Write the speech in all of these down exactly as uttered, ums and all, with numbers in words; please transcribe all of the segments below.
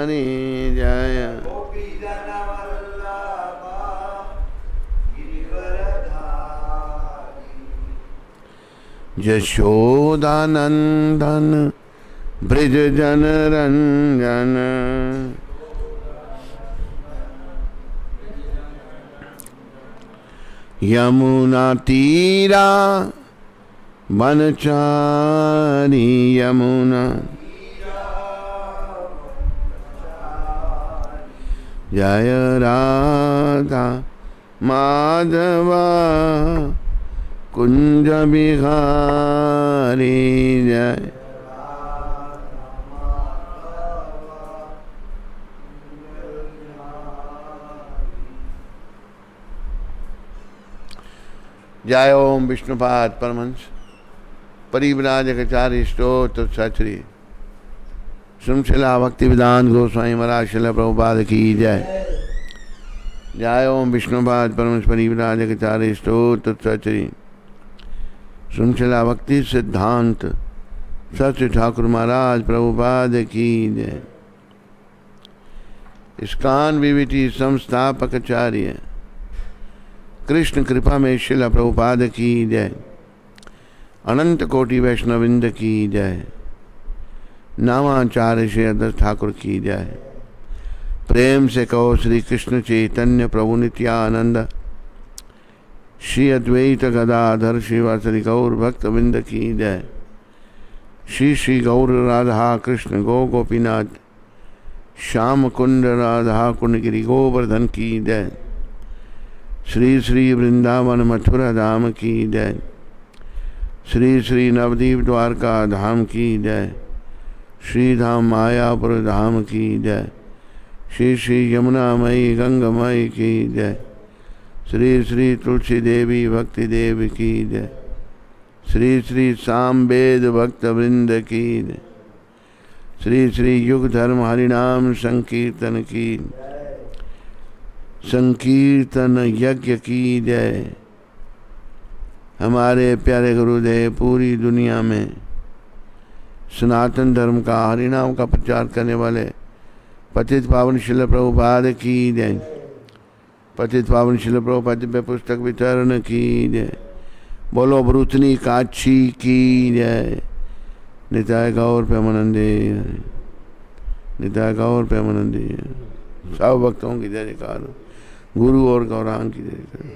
हरि जय। यशोदानंदन ब्रज जन रंजन, यमुना तीरा बनचारी यमुना, जय राधा माधवा कुंज बिहारी जय। जय ओम विष्णुपाद परमहंस परिव्राजकाचार्य स्तोत्र सचरी श्रीमशिला भक्ति वेदांत गोस्वामी महाराज श्रील प्रभुपाद की जय। जय ओम विष्णुपाद परमहंस परिव्राजकाचार्य स्तोत्र सचरी श्रीमशिला भक्ति सिद्धांत सच ठाकुर महाराज प्रभुपाद की जय। इस्कान विविटी संस्थापकाचार्य कृष्ण कृपा में शिला प्रभुपाद की जय। अनंत कोटि वैष्णविंद की जय। नामाचार्य श्री अदर ठाकुर की जय। प्रेम से कहो श्री कृष्ण चैतन्य प्रभु नित्यानंद, श्री अद्वैत गदाधर श्रीवासरि गौर भक्तविंद की जय। श्री श्री गौर राधा कृष्ण गो गोपीनाथ श्याम कुंड राधा कुंड गिरि गोवर्धन की जय। श्री श्री वृंदावन मथुरा धाम की जय। श्री श्री नवदीप द्वारका धाम की जय। श्री धाम मायापुर धाम की जय। श्री श्री यमुनामयी गंगामयी की जय। श्री श्री तुलसी देवी भक्ति देव की जय। श्री श्री सामवेद भक्त वृंद की जय। श्री श्री युग धर्म हरिनाम संकीर्तन की संकीर्तन यज्ञ की जय। हमारे प्यारे गुरुदेव पूरी दुनिया में सनातन धर्म का हरिनाम का प्रचार करने वाले पतित पावन शिल प्रभुपाद की जय। पतित पावन शिल प्रभुपाद पे पुस्तक वितरण की जय। बोलो ब्रूतनी काछी की जय। निताय गौर प्रेमानंदे, निताय गौर प्रेमानंदे। सब भक्तों की जयकार, गुरु और गौरांग की जय।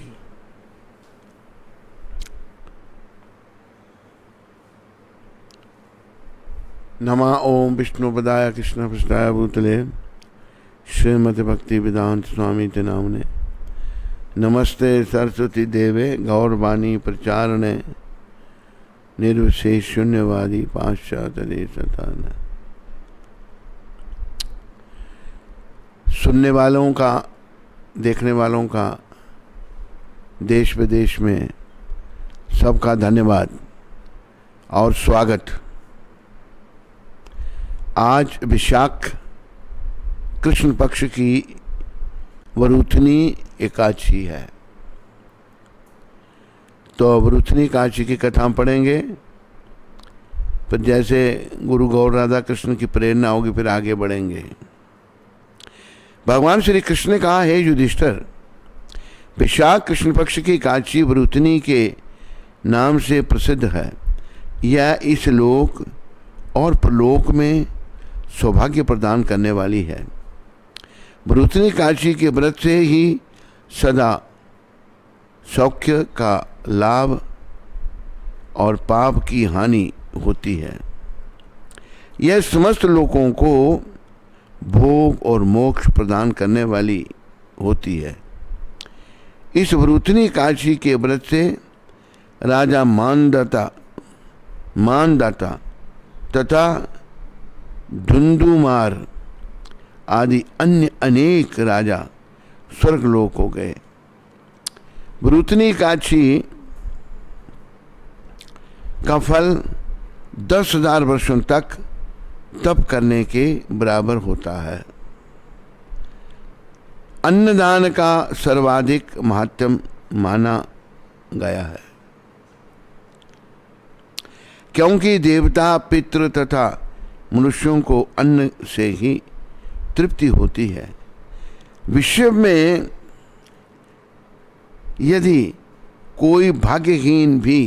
नमा ओम विष्णुपदाय कृष्ण पृष्ठाय भूतले श्रीमद् भक्ति वेदांत स्वामी ते नामने। नमस्ते सरस्वती देवे गौरवाणी प्रचारणे निर्विशेष शून्यवादी पाश्चात्य देशतान। सुनने वालों का, देखने वालों का देश विदेश में सबका धन्यवाद और स्वागत। आज विशाख कृष्ण पक्ष की वरुथनी एकादशी है, तो वरुथनी एकादशी की कथा पढ़ेंगे। फिर जैसे गुरु गौर राधा कृष्ण की प्रेरणा होगी फिर आगे बढ़ेंगे। भगवान श्री कृष्ण ने कहा, हे युधिष्ठिर, विशाख कृष्ण पक्ष की एकादशी वरुथनी के नाम से प्रसिद्ध है। यह इस लोक और प्रलोक में सौभाग्य प्रदान करने वाली है। वरुथनी एकादशी के व्रत से ही सदा सौख्य का लाभ और पाप की हानि होती है। यह समस्त लोगों को भोग और मोक्ष प्रदान करने वाली होती है। इस वरुथनी एकादशी के व्रत से राजा मानदाता मानदाता तथा धुंधुमार आदि अन्य अनेक राजा स्वर्गलोक हो गए। वरुथनी एकादशी का फल दस हजार वर्षों तक तप करने के बराबर होता है। अन्नदान का सर्वाधिक महत्व माना गया है, क्योंकि देवता पितृ तथा मनुष्यों को अन्न से ही तृप्ति होती है। विश्व में यदि कोई भाग्यहीन भी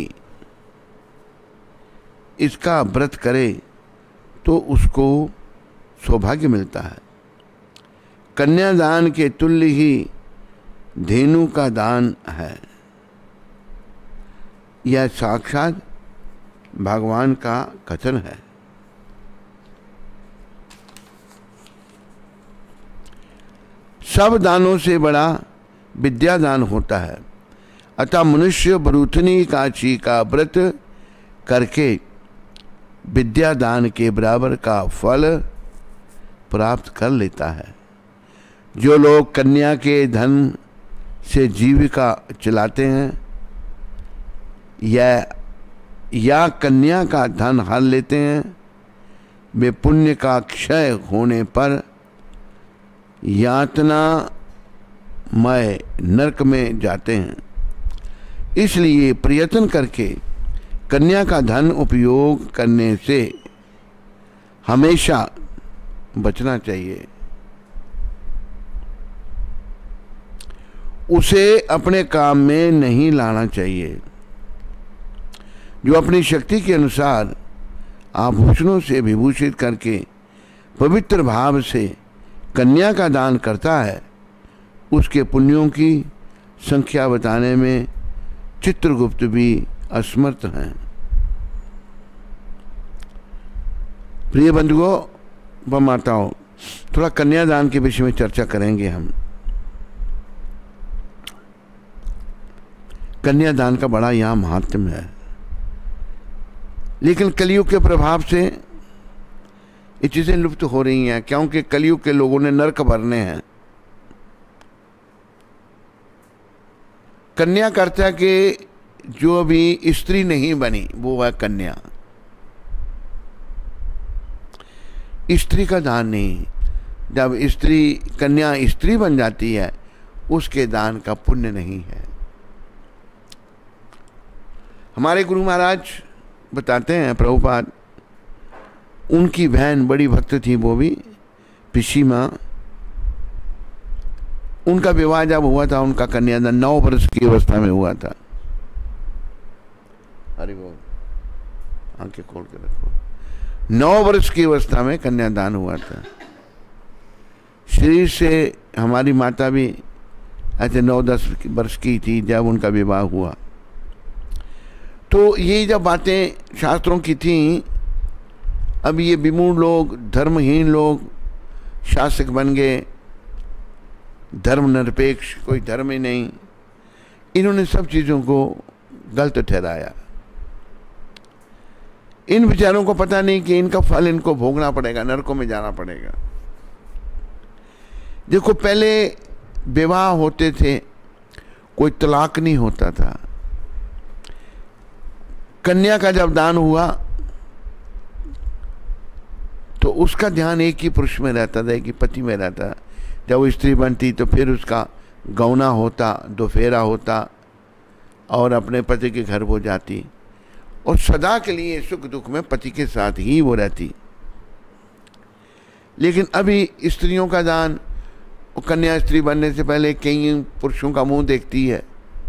इसका व्रत करे तो उसको सौभाग्य मिलता है। कन्यादान के तुल्य ही धेनु का दान है। यह साक्षात भगवान का कथन है। सब दानों से बड़ा विद्यादान होता है। अतः मनुष्य बरूथनी काची का व्रत करके विद्यादान के बराबर का फल प्राप्त कर लेता है। जो लोग कन्या के धन से जीविका चलाते हैं या या कन्या का धन हार लेते हैं, वे पुण्य का क्षय होने पर यातनामय नरक में जाते हैं। इसलिए प्रयत्न करके कन्या का धन उपयोग करने से हमेशा बचना चाहिए। उसे अपने काम में नहीं लाना चाहिए। जो अपनी शक्ति के अनुसार आभूषणों से विभूषित करके पवित्र भाव से कन्या का दान करता है, उसके पुण्यों की संख्या बताने में चित्रगुप्त भी असमर्थ हैं। प्रिय बंधुओं व माताओं, थोड़ा कन्यादान के विषय में चर्चा करेंगे हम। कन्यादान का बड़ा यहाँ महात्म्य है, लेकिन कलयुग के प्रभाव से ये चीजें लुप्त हो रही हैं, क्योंकि कलयुग के लोगों ने नरक भरने हैं। कन्या कर्ता के जो अभी स्त्री नहीं बनी वो है कन्या। स्त्री का दान नहीं। जब स्त्री कन्या स्त्री बन जाती है उसके दान का पुण्य नहीं है। हमारे गुरु महाराज बताते हैं, प्रभुपाद, उनकी बहन बड़ी भक्त थी, वो भी पिसी माँ। उनका विवाह जब हुआ था, उनका कन्यादान नौ वर्ष की अवस्था में हुआ था। अरे वो आंखें खोल के रखो। नौ वर्ष की अवस्था में कन्यादान हुआ था। शरीर से हमारी माता भी ऐसे नौ दस वर्ष की थी जब उनका विवाह हुआ। तो ये जब बातें शास्त्रों की थी, अब ये विमूढ़ लोग, धर्महीन लोग शासक बन गए, धर्म निरपेक्ष, कोई धर्म ही नहीं। इन्होंने सब चीज़ों को गलत ठहराया। इन विचारों को पता नहीं कि इनका फल इनको भोगना पड़ेगा, नरकों में जाना पड़ेगा। देखो, पहले विवाह होते थे, कोई तलाक नहीं होता था। कन्या का जब दान हुआ तो उसका ध्यान एक ही पुरुष में रहता था, एक ही पति में रहता। जब वो स्त्री बनती तो फिर उसका गौना होता, दोफेरा होता और अपने पति के घर वो जाती और सदा के लिए सुख दुख में पति के साथ ही वो रहती। लेकिन अभी स्त्रियों का दान, कन्या स्त्री बनने से पहले कई पुरुषों का मुंह देखती है।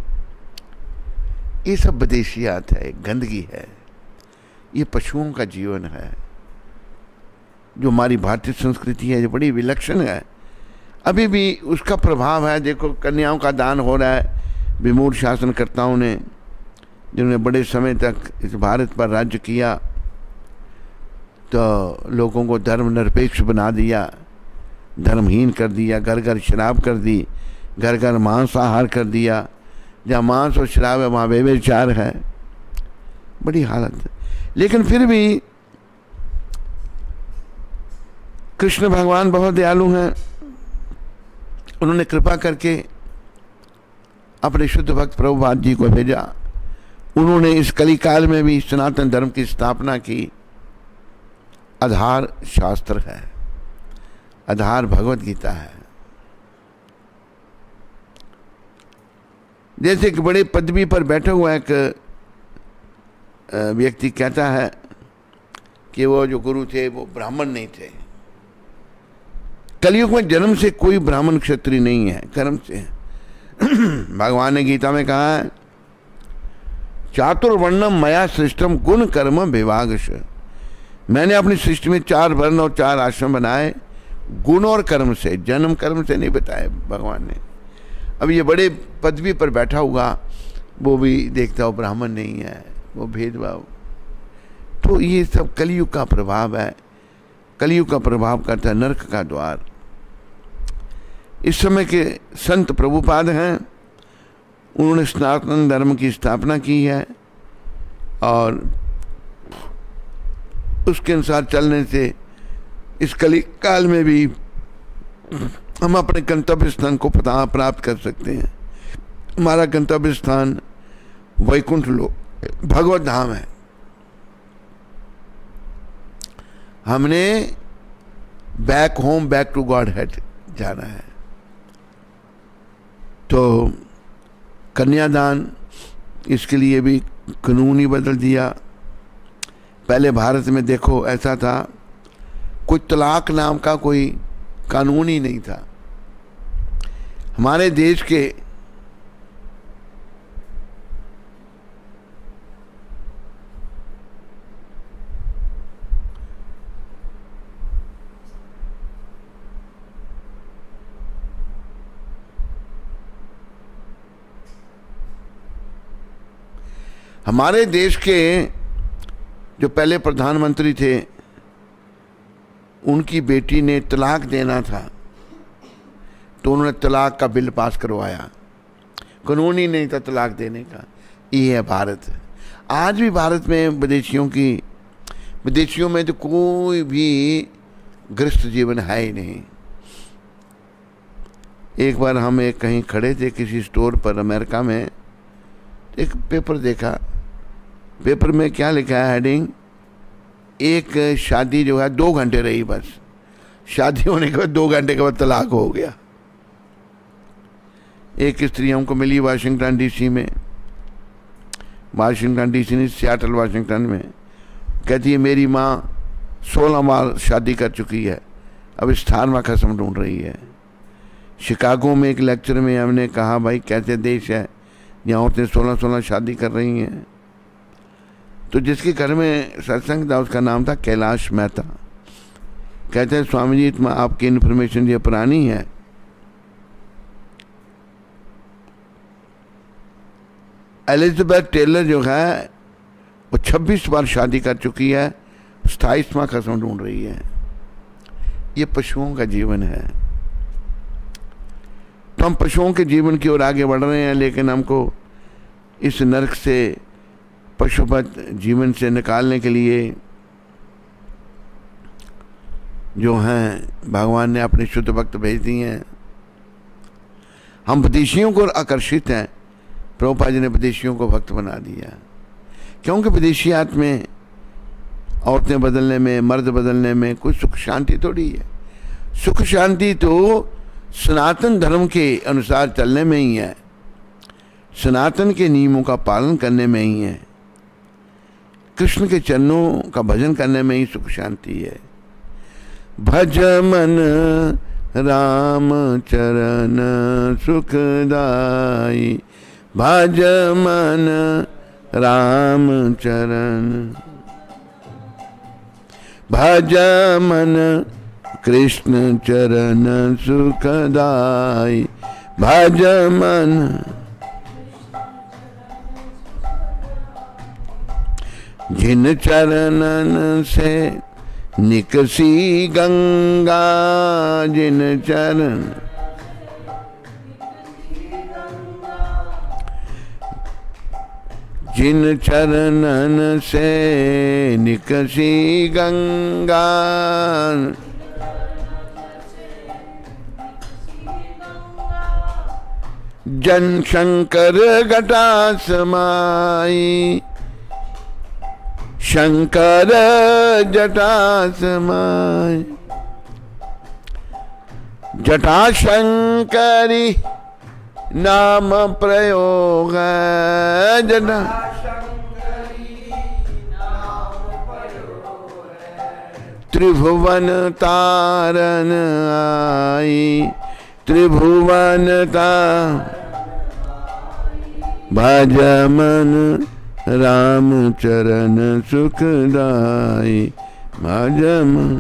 ये सब विदेशियात है, गंदगी है, ये पशुओं का जीवन है। जो हमारी भारतीय संस्कृति है, जो बड़ी विलक्षण है, अभी भी उसका प्रभाव है। देखो, कन्याओं का दान हो रहा है। विमूढ़ शासनकर्ताओं ने, जिन्होंने बड़े समय तक इस भारत पर राज्य किया, तो लोगों को धर्म निरपेक्ष बना दिया, धर्महीन कर दिया, घर घर शराब कर दी, घर घर मांसाहार कर दिया। जहाँ मांस और शराब है वहाँ व्यभिचार है। बड़ी हालत है। लेकिन फिर भी कृष्ण भगवान बहुत दयालु हैं। उन्होंने कृपा करके अपने शुद्ध भक्त प्रभुपाद जी को भेजा। उन्होंने इस कलिकाल में भी सनातन धर्म की स्थापना की। आधार शास्त्र है, आधार भगवत गीता है। जैसे कि बड़े पदवी पर बैठा हुआ एक व्यक्ति कहता है कि वो जो गुरु थे वो ब्राह्मण नहीं थे, कलयुग में जन्म से कोई ब्राह्मण क्षत्रिय नहीं है, कर्म से है। भगवान ने गीता में कहा है, चातुर्वर्णम मया सृष्टम गुण कर्म विभागश। मैंने अपनी सृष्टि में चार वर्ण और चार आश्रम बनाए, गुण और कर्म से, जन्म कर्म से नहीं बताए भगवान ने। अब ये बड़े पदवी पर बैठा हुआ वो भी देखता हो ब्राह्मण नहीं है, वो भेदभाव। तो ये सब कलयुग का प्रभाव है। कलयुग का प्रभाव करता है नरक का द्वार। इस समय के संत प्रभुपाद हैं, उन्होंने सनातन धर्म की स्थापना की है और उसके अनुसार चलने से इस कली काल में भी हम अपने गंतव्य स्थान को प्राप्त कर सकते हैं। हमारा गंतव्य स्थान वैकुंठ लोक भगवत धाम है। हमने back home, back to godhead जाना है। तो कन्यादान, इसके लिए भी कानून ही बदल दिया। पहले भारत में देखो ऐसा था, कोई तलाक नाम का कोई कानून ही नहीं था। हमारे देश के हमारे देश के जो पहले प्रधानमंत्री थे, उनकी बेटी ने तलाक देना था तो उन्होंने तलाक का बिल पास करवाया। कानून ही नहीं था तलाक देने का। ये है भारत। आज भी भारत में विदेशियों की विदेशियों में तो कोई भी गृहस्थ जीवन है ही नहीं। एक बार हम एक कहीं खड़े थे किसी स्टोर पर अमेरिका में, एक पेपर देखा। पेपर में क्या लिखा है हेडिंग, एक शादी जो है दो घंटे रही, बस शादी होने के बाद दो घंटे के बाद तलाक हो गया। एक स्त्री हमको मिली वाशिंगटन डीसी में, वाशिंगटन डीसी नहीं, सियाटल वाशिंगटन में। कहती है मेरी माँ सोलह बार शादी कर चुकी है, अब अठारहवां कसम ढूंढ रही है। शिकागो में एक लेक्चर में हमने कहा भाई कैसे देश है यहाँ औरतें सोलह सोलह शादी कर रही हैं। तो जिसके घर में सत्संग था उसका नाम था कैलाश मेहता। कहते हैं स्वामी जी इतना आपकी इन्फॉर्मेशन ये पुरानी है। एलिजाबेथ टेलर जो है वो छब्बीस बार शादी कर चुकी है, सताईसवां कसम ढूंढ रही है। ये पशुओं का जीवन है। तो हम पशुओं के जीवन की ओर आगे बढ़ रहे हैं, लेकिन हमको इस नरक से, पशुपत जीवन से निकालने के लिए जो हैं भगवान ने अपने शुद्ध भक्त भेज दिए हैं। हम विदेशियों को आकर्षित हैं। प्रभुपाद जी ने विदेशियों को भक्त बना दिया, क्योंकि विदेशियात में औरतें बदलने में, मर्द बदलने में कोई सुख शांति थोड़ी है। सुख शांति तो सनातन धर्म के अनुसार चलने में ही है, सनातन के नियमों का पालन करने में ही है, कृष्ण के चरणों का भजन करने में ही सुख शांति है। भज मन राम चरण सुखदाई, भज मन राम चरण, भज मन कृष्ण चरण सुखदाई, भज मन जिन चरणन से निकसी गंगा, जिन चरण जिन चरणन से निकसी गंगा, जन शंकर घटा समाई, शंकर जटा समाई, जटा शंकरी नाम प्रयोग, जटा त्रिभुवन तारन आई, त्रिभुवन तार भज मन राम चरण सुखदाई, भज मन।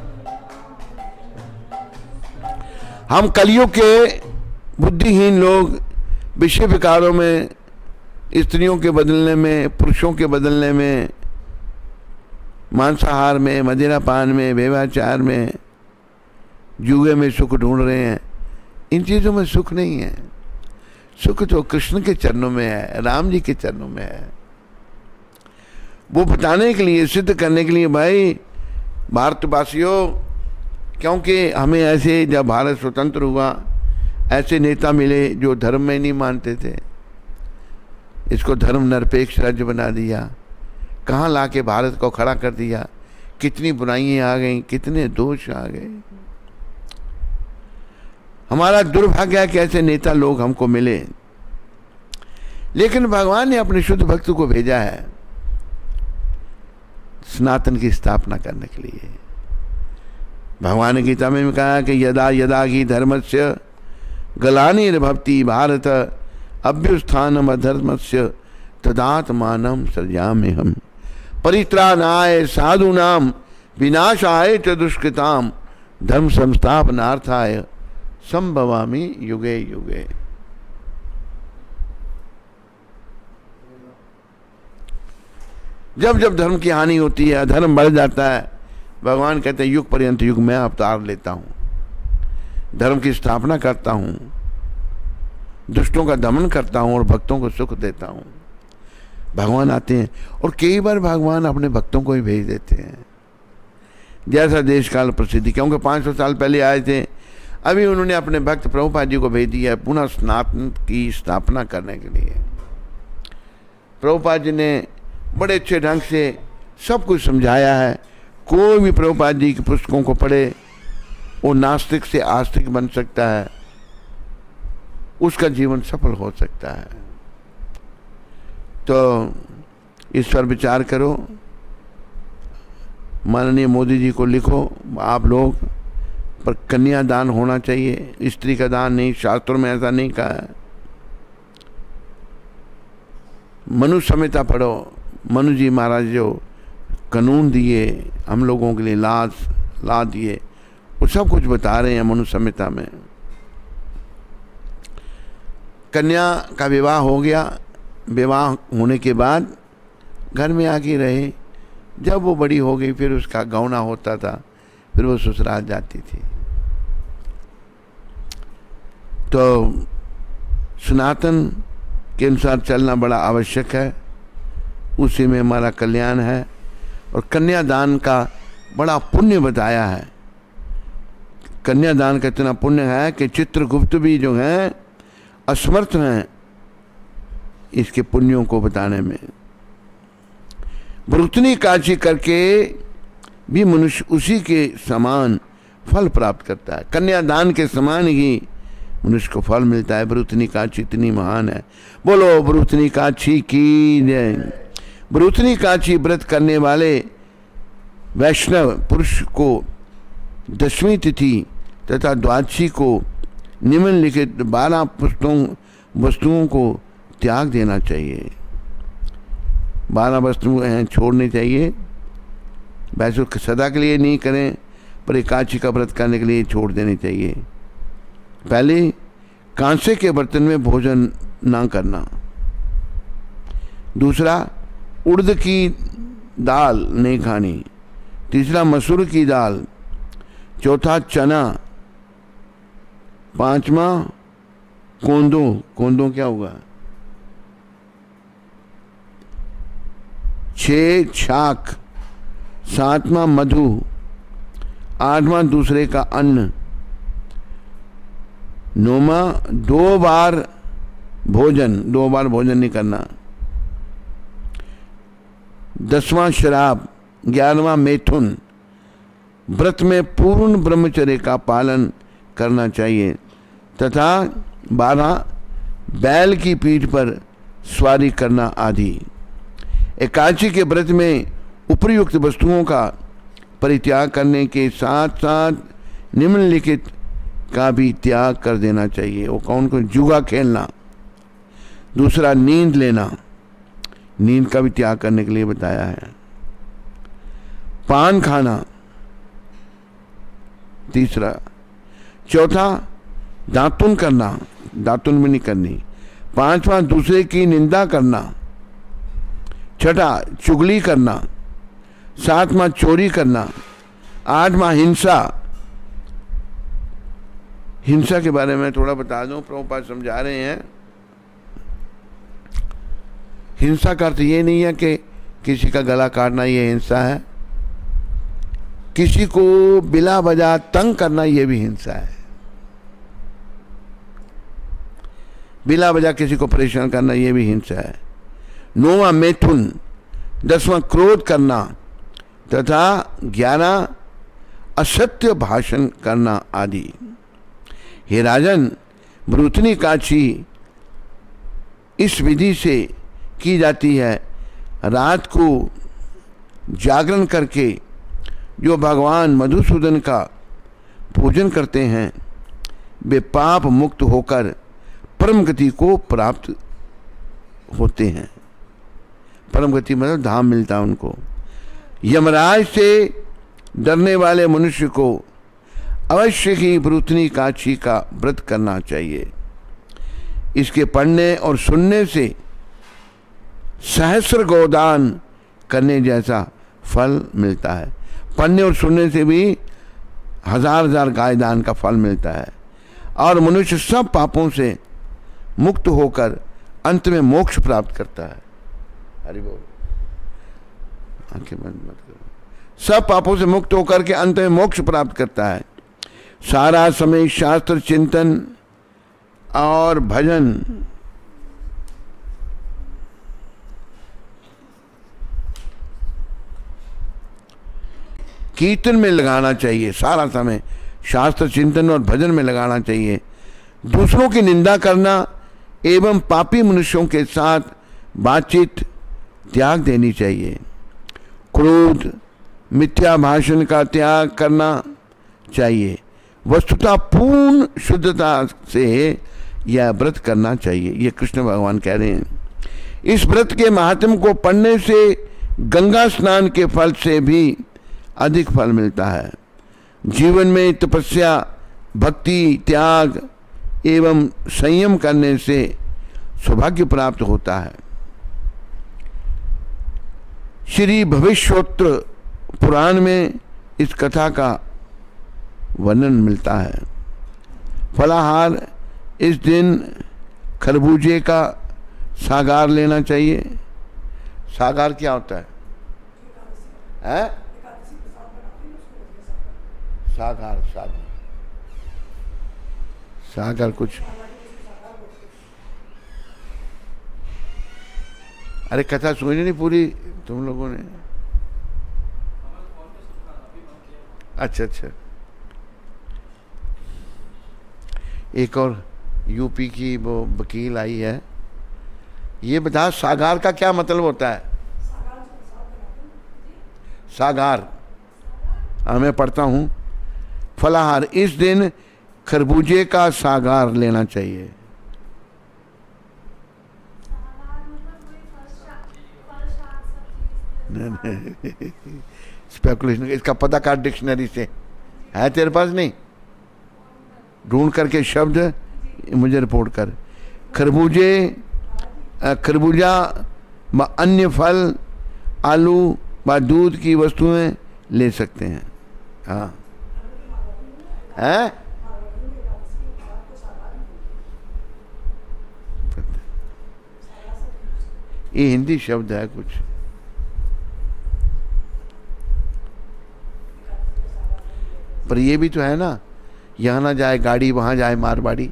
हम कलयुग के बुद्धिहीन लोग विषय विकारों में, स्त्रियों के बदलने में, पुरुषों के बदलने में, मांसाहार में, मदिरा पान में, व्यभिचार में, जुए में सुख ढूंढ रहे हैं। इन चीजों में सुख नहीं है। सुख तो कृष्ण के चरणों में है, राम जी के चरणों में है। वो बताने के लिए, सिद्ध करने के लिए, भाई भारतवासियों, क्योंकि हमें ऐसे, जब भारत स्वतंत्र हुआ, ऐसे नेता मिले जो धर्म में नहीं मानते थे। इसको धर्म निरपेक्ष राज्य बना दिया, कहाँ लाके भारत को खड़ा कर दिया। कितनी बुराइयां आ गई, कितने दोष आ गए। हमारा दुर्भाग्य है कि ऐसे नेता लोग हमको मिले, लेकिन भगवान ने अपने शुद्ध भक्त को भेजा है सनातन की स्थापना करने के लिए। भगवान ने गीता में कहा कि यदा यदा ही धर्मस्य ग्लानिर्भवति भारत अभ्युत्थानम् अधर्मस्य तदात्मानं सृजाम्यहम् परित्राणाय साधूनां विनाशाय च दुष्कृतां धर्म संस्थापनार्थाय संभवामि युगे युगे। जब जब धर्म की हानि होती है, अधर्म बढ़ जाता है, भगवान कहते हैं युग पर्यंत युग में अवतार लेता हूं, धर्म की स्थापना करता हूं, दुष्टों का दमन करता हूं और भक्तों को सुख देता हूं। भगवान आते हैं और कई बार भगवान अपने भक्तों को ही भेज देते हैं। जैसा देश काल प्रसिद्धि, क्योंकि पाँच सौ साल पहले आए थे, अभी उन्होंने अपने भक्त प्रभुपाद जी को भेज दिया है पुनः सनातन की स्थापना करने के लिए। प्रभुपाद जी ने बड़े अच्छे ढंग से सब कुछ समझाया है। कोई भी प्रभुपाद जी की पुस्तकों को पढ़े, वो नास्तिक से आस्तिक बन सकता है, उसका जीवन सफल हो सकता है। तो इस पर विचार करो, माननीय मोदी जी को लिखो आप लोग, पर कन्या दान होना चाहिए, स्त्री का दान नहीं। शास्त्रों में ऐसा नहीं कहा है। मनु संहिता पढ़ो, मनु जी महाराज जो कानून दिए हम लोगों के लिए, लाज ला दिए, वो सब कुछ बता रहे हैं मनु संहिता में। कन्या का विवाह हो गया, विवाह होने के बाद घर में आके रहे, जब वो बड़ी हो गई फिर उसका गौना होता था, फिर वो ससुराल जाती थी। तो सनातन के अनुसार चलना बड़ा आवश्यक है, उसी में हमारा कल्याण है। और कन्यादान का बड़ा पुण्य बताया है। कन्यादान का इतना पुण्य है कि चित्रगुप्त भी जो हैं असमर्थ हैं इसके पुण्यों को बताने में। भृतनी काची करके भी मनुष्य उसी के समान फल प्राप्त करता है। कन्यादान के समान ही मनुष्य को फल मिलता है। भृतनी काची इतनी महान है। बोलो भृतनी काची की जय। भृतनी काची व्रत करने वाले वैष्णव पुरुष को दसवीं तिथि तथा द्वादशी को निम्नलिखित बारह पुस्तकों वस्तुओं को त्याग देना चाहिए। बारह वस्तुएं छोड़नी चाहिए। वैसे सदा के लिए नहीं करें, पर एकादशी का व्रत करने के लिए छोड़ देनी चाहिए। पहले कांसे के बर्तन में भोजन ना करना। दूसरा, उड़द की दाल नहीं खानी। तीसरा, मसूर की दाल। चौथा, चना। पांचवा, कोंदो। कोंदो क्या होगा? छह, छाक। सातवां, मधु। आठवां, दूसरे का अन्न। नौवां, दो बार भोजन, दो बार भोजन नहीं करना। दसवां, शराब। ग्यारहवां, मैथुन। व्रत में पूर्ण ब्रह्मचर्य का पालन करना चाहिए तथा बारह, बैल की पीठ पर सवारी करना आदि। एकादशी के व्रत में उपयुक्त वस्तुओं का परित्याग करने के साथ साथ निम्नलिखित का भी त्याग कर देना चाहिए। वो कौन कौन? जुआ खेलना, दूसरा नींद लेना, नींद का भी त्याग करने के लिए बताया है। पान खाना, तीसरा। चौथा दातुन करना, दातुन भी नहीं करनी। पांचवा दूसरे की निंदा करना। छठा चुगली करना। सातवां चोरी करना। आठवां हिंसा। हिंसा के बारे में थोड़ा बता दूं, प्रभुपाद समझा रहे हैं। हिंसा का अर्थ ये नहीं है कि किसी का गला काटना ये हिंसा है। किसी को बिला वजह तंग करना ये भी हिंसा है। बिला वजह किसी को परेशान करना ये भी हिंसा है। नौवां मैथुन। दसवां क्रोध करना तथा ग्यारह असत्य भाषण करना आदि। हे राजन, भ्रूतनी काछी इस विधि से की जाती है। रात को जागरण करके जो भगवान मधुसूदन का पूजन करते हैं वे पाप मुक्त होकर परम गति को प्राप्त होते हैं। परम गति मतलब धाम मिलता है उनको। यमराज से डरने वाले मनुष्य को अवश्य ही भ्रूतनी काछी का व्रत करना चाहिए। इसके पढ़ने और सुनने से सहस्र गोदान करने जैसा फल मिलता है। पढ़ने और सुनने से भी हजार हजार गाय दान का फल मिलता है और मनुष्य सब पापों से मुक्त होकर अंत में मोक्ष प्राप्त करता है। हरि बोल। आंखें बंद मत करो। सब पापों से मुक्त होकर के अंत में मोक्ष प्राप्त करता है। सारा समय शास्त्र चिंतन और भजन कीर्तन में लगाना चाहिए। सारा समय शास्त्र चिंतन और भजन में लगाना चाहिए। दूसरों की निंदा करना एवं पापी मनुष्यों के साथ बातचीत त्याग देनी चाहिए। क्रोध मिथ्या भाषण का त्याग करना चाहिए। वस्तुतः पूर्ण शुद्धता से यह व्रत करना चाहिए। ये कृष्ण भगवान कह रहे हैं। इस व्रत के महात्म्य को पढ़ने से गंगा स्नान के फल से भी अधिक फल मिलता है। जीवन में तपस्या, भक्ति, त्याग एवं संयम करने से सौभाग्य प्राप्त होता है। श्री भविष्योत्तर पुराण में इस कथा का वर्णन मिलता है। फलाहार इस दिन खरबूजे का सागार लेना चाहिए। सागार क्या होता है? है? सागार सागार सागर कुछ। अरे कथा सुनी नहीं पूरी तुम लोगों ने? अच्छा अच्छा। एक और यूपी की वो वकील आई है, ये बता सागार का क्या मतलब होता है? सागार हाँ मैं पढ़ता हूँ। फलाहार इस दिन खरबूजे का सागार लेना चाहिए। स्पेकुलेशन, इसका पता कर डिक्शनरी से। है तेरे पास? नहीं, ढूंढ करके शब्द मुझे रिपोर्ट कर। खरबूजे, खरबूजा व अन्य फल, आलू व दूध की वस्तुएं ले सकते हैं। हाँ है? ये हिंदी शब्द है कुछ। पर ये भी तो है ना, यहाँ ना जाए गाड़ी वहां जाए मारवाड़ी।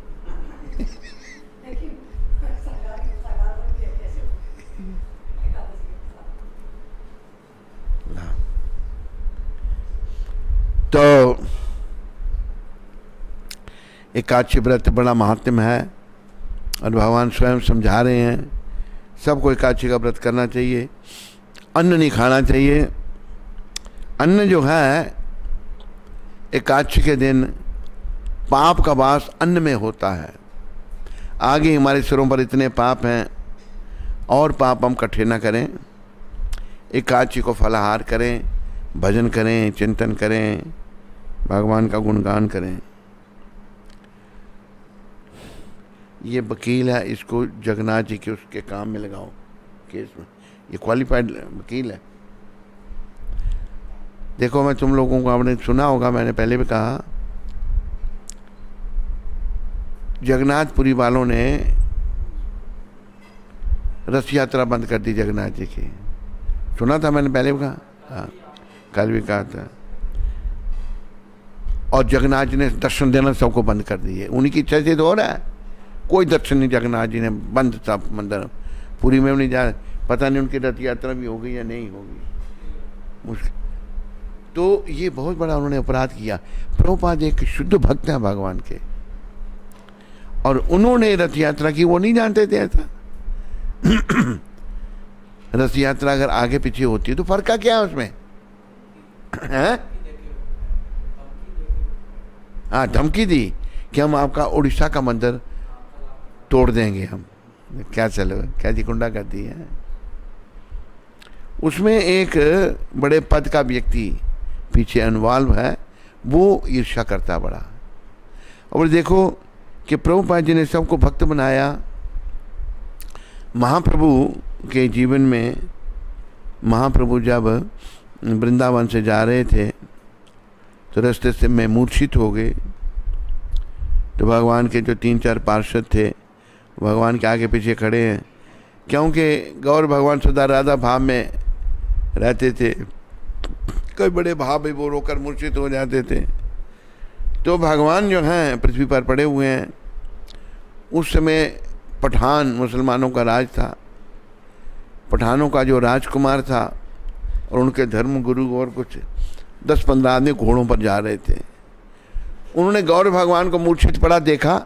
तो एकादशी व्रत बड़ा महात्म्य है और भगवान स्वयं समझा रहे हैं सबको एकादशी का व्रत करना चाहिए। अन्न नहीं खाना चाहिए अन्न जो है एकादशी के दिन पाप का वास अन्न में होता है। आगे हमारे सिरों पर इतने पाप हैं और पाप हम इकट्ठे न करें। एकादशी को फलाहार करें, भजन करें, चिंतन करें, भगवान का गुणगान करें। ये वकील है, इसको जगन्नाथ जी के उसके काम में लगाओ केस में। ये क्वालिफाइड वकील है। देखो, मैं तुम लोगों को आपने सुना होगा, मैंने पहले भी कहा, जगन्नाथपुरी वालों ने रथ यात्रा बंद कर दी जगन्नाथ जी की। सुना था मैंने पहले भी कहा, हाँ कल भी कहा था। और जगन्नाथ जी ने दर्शन देना सबको बंद कर दिए। उन्हीं की इच्छा से तो हो रहा है। कोई दर्शन नहीं, जगन्नाथ जी ने बंद था मंदिर, पूरी में नहीं जा। पता नहीं उनकी रथ यात्रा भी होगी या नहीं होगी, मुश्किल। तो ये बहुत बड़ा उन्होंने अपराध किया। प्रभुपाद एक शुद्ध भक्त हैं भगवान के, और उन्होंने रथ यात्रा की। वो नहीं जानते थे ऐसा। रथ यात्रा अगर आगे पीछे होती है तो फर्क क्या है उसमें? हैं? हाँ, धमकी दी कि हम आपका उड़ीसा का मंदिर तोड़ देंगे। हम क्या चलो क्या जी कुंडा कर दी है। उसमें एक बड़े पद का व्यक्ति पीछे इन्वॉल्व है, वो ईर्ष्या करता बड़ा। और देखो कि प्रभुपाद जी ने सबको भक्त बनाया। महाप्रभु के जीवन में, महाप्रभु जब वृंदावन से जा रहे थे तो रास्ते से में मूर्छित हो गए। तो भगवान के जो तीन चार पार्षद थे भगवान के आगे पीछे खड़े हैं, क्योंकि गौर भगवान सदा राधा भाव में रहते थे। कई बड़े भाव भी वो रोकर मूर्छित हो जाते थे। तो भगवान जो हैं पृथ्वी पर पड़े हुए हैं। उस समय पठान मुसलमानों का राज था। पठानों का जो राजकुमार था और उनके धर्म गुरु और कुछ दस पंद्रह आदमी घोड़ों पर जा रहे थे। उन्होंने गौर भगवान को मूर्छित पड़ा देखा।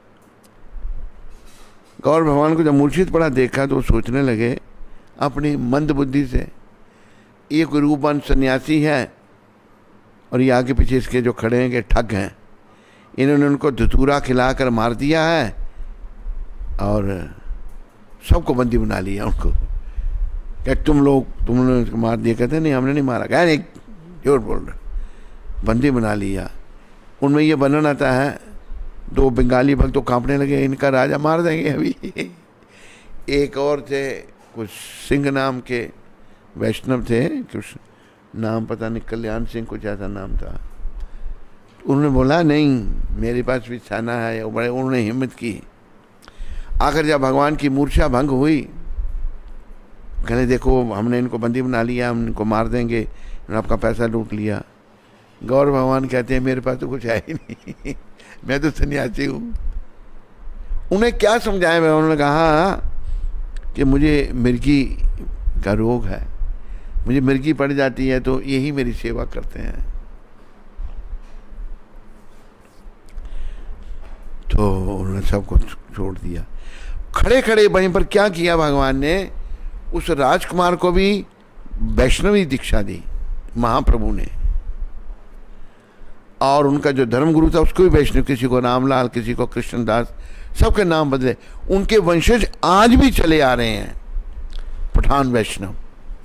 गौर भगवान को जब मूर्छित पड़ा देखा तो सोचने लगे अपनी मंद बुद्धि से, ये कोई रूपवान सन्यासी है और ये आगे पीछे इसके जो खड़े हैं कि ठग हैं। इन्होंने उनको धतूरा खिलाकर मार दिया है और सबको बंदी बना लिया उनको। क्या तुम लोग तुमने उसको मार दिया? कहते नहीं, हमने नहीं मारा। क्या नहीं, झूठ बोल रहे। बंदी बना लिया। उनमें ये वर्णन आता है, दो बंगाली भक्त तो कांपने लगे, इनका राजा मार देंगे अभी। एक और थे कुछ सिंह नाम के वैष्णव थे, कुछ नाम पता नहीं, कल्याण सिंह कुछ ऐसा नाम था। उन्होंने बोला नहीं, मेरे पास भी छाना है। बड़े उन्होंने हिम्मत की। आखिर जब भगवान की मूर्छा भंग हुई, कहने देखो हमने इनको बंदी बना लिया, हम इनको मार देंगे, इन्होंने आपका पैसा लूट लिया। गौर भगवान कहते हैं मेरे पास तो कुछ है ही नहीं, मैं तो सन्यासी हूँ। उन्हें क्या समझाया? मैं उन्होंने कहा कि मुझे मिर्गी का रोग है, मुझे मिर्गी पड़ जाती है तो यही मेरी सेवा करते हैं। तो उन्होंने सबको छोड़ दिया। खड़े खड़े वहीं पर क्या किया भगवान ने? उस राजकुमार को भी वैष्णवी दीक्षा दी महाप्रभु ने, और उनका जो धर्मगुरु था उसको भी वैष्णव, किसी को रामलाल, किसी को कृष्णदास, सबके नाम बदले। उनके वंशज आज भी चले आ रहे हैं, पठान वैष्णव।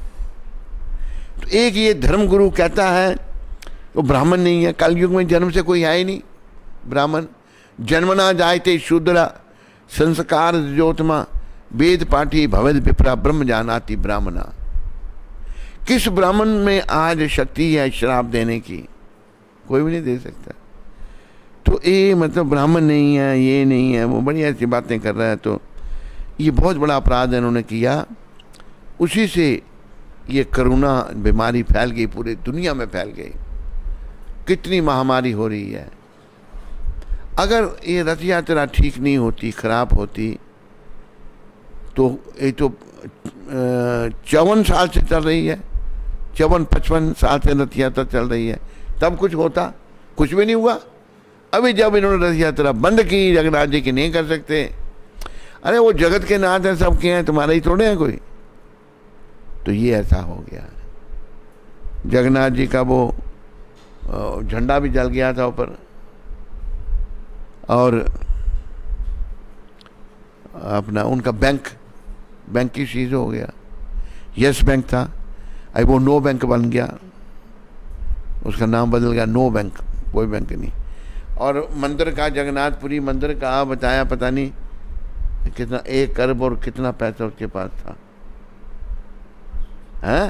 तो एक ये धर्मगुरु कहता है वो ब्राह्मण नहीं है। कलयुग में जन्म से कोई है ही नहीं ब्राह्मण। जन्मना जायते शूद्रा संस्कार ज्योतमा वेद पाठी भवेद विप्रा ब्रह्म जानाति ब्राह्मणा। किस ब्राह्मण में आज शक्ति है श्राप देने की? कोई भी नहीं दे सकता। तो ये मतलब ब्राह्मण नहीं है, ये नहीं है, वो बड़ी ऐसी बातें कर रहा है। तो ये बहुत बड़ा अपराध इन्होंने किया। उसी से ये कोरोना बीमारी फैल गई, पूरी दुनिया में फैल गई। कितनी महामारी हो रही है। अगर ये रथ यात्रा ठीक नहीं होती, खराब होती, तो ये तो चौवन साल से चल रही है, चौवन पचपन साल से रथ यात्रा चल रही है, तब कुछ होता? कुछ भी नहीं हुआ। अभी जब इन्होंने रथ यात्रा बंद की, जगन्नाथ जी की नहीं कर सकते। अरे वो जगत के नाथ हैं, सबके हैं, तुम्हारे ही थोड़े हैं कोई। तो ये ऐसा हो गया। जगन्नाथ जी का वो झंडा भी जल गया था ऊपर, और अपना उनका बैंक बैंक की चीज हो गया। यस बैंक था, अब वो नो बैंक बन गया, उसका नाम बदल गया, नो बैंक, कोई बैंक नहीं। और मंदिर का, जगन्नाथपुरी मंदिर का बताया पता नहीं कितना, एक अरब और कितना पैसा उसके पास था, हैं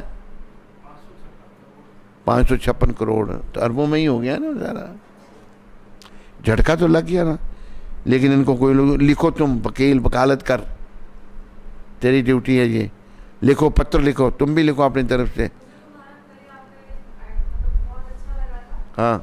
पाँच सौ छप्पन करोड़, तो अरबों में ही हो गया ना सारा, झटका तो लग गया ना। लेकिन इनको कोई लोग, लिखो तुम वकील वकालत कर, तेरी ड्यूटी है ये, लिखो पत्र लिखो, तुम भी लिखो अपनी तरफ से। हाँ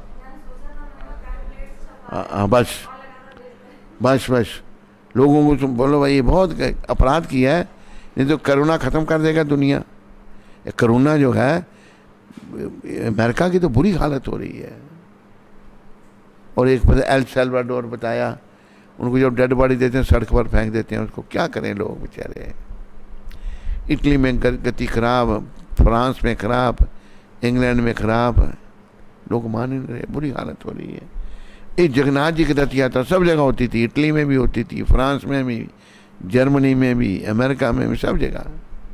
हाँ बस बस बस लोगों को तुम बोलो भाई ये बहुत अपराध किया है, नहीं तो करोना खत्म कर देगा दुनिया। करोना जो है अमेरिका की तो बुरी हालत हो रही है। और एक एल सल्वाडोर बताया, उनको जब डेड बॉडी देते हैं सड़क पर फेंक देते हैं, उसको क्या करें लोग बेचारे। इटली में गति खराब, फ्रांस में खराब, इंग्लैंड में खराब, लोग मान ही नहीं रहे, बुरी हालत हो रही है। एक जगन्नाथ जी की रथ यात्रा सब जगह होती थी, इटली में भी होती थी, फ्रांस में भी, जर्मनी में भी, अमेरिका में भी, सब जगह।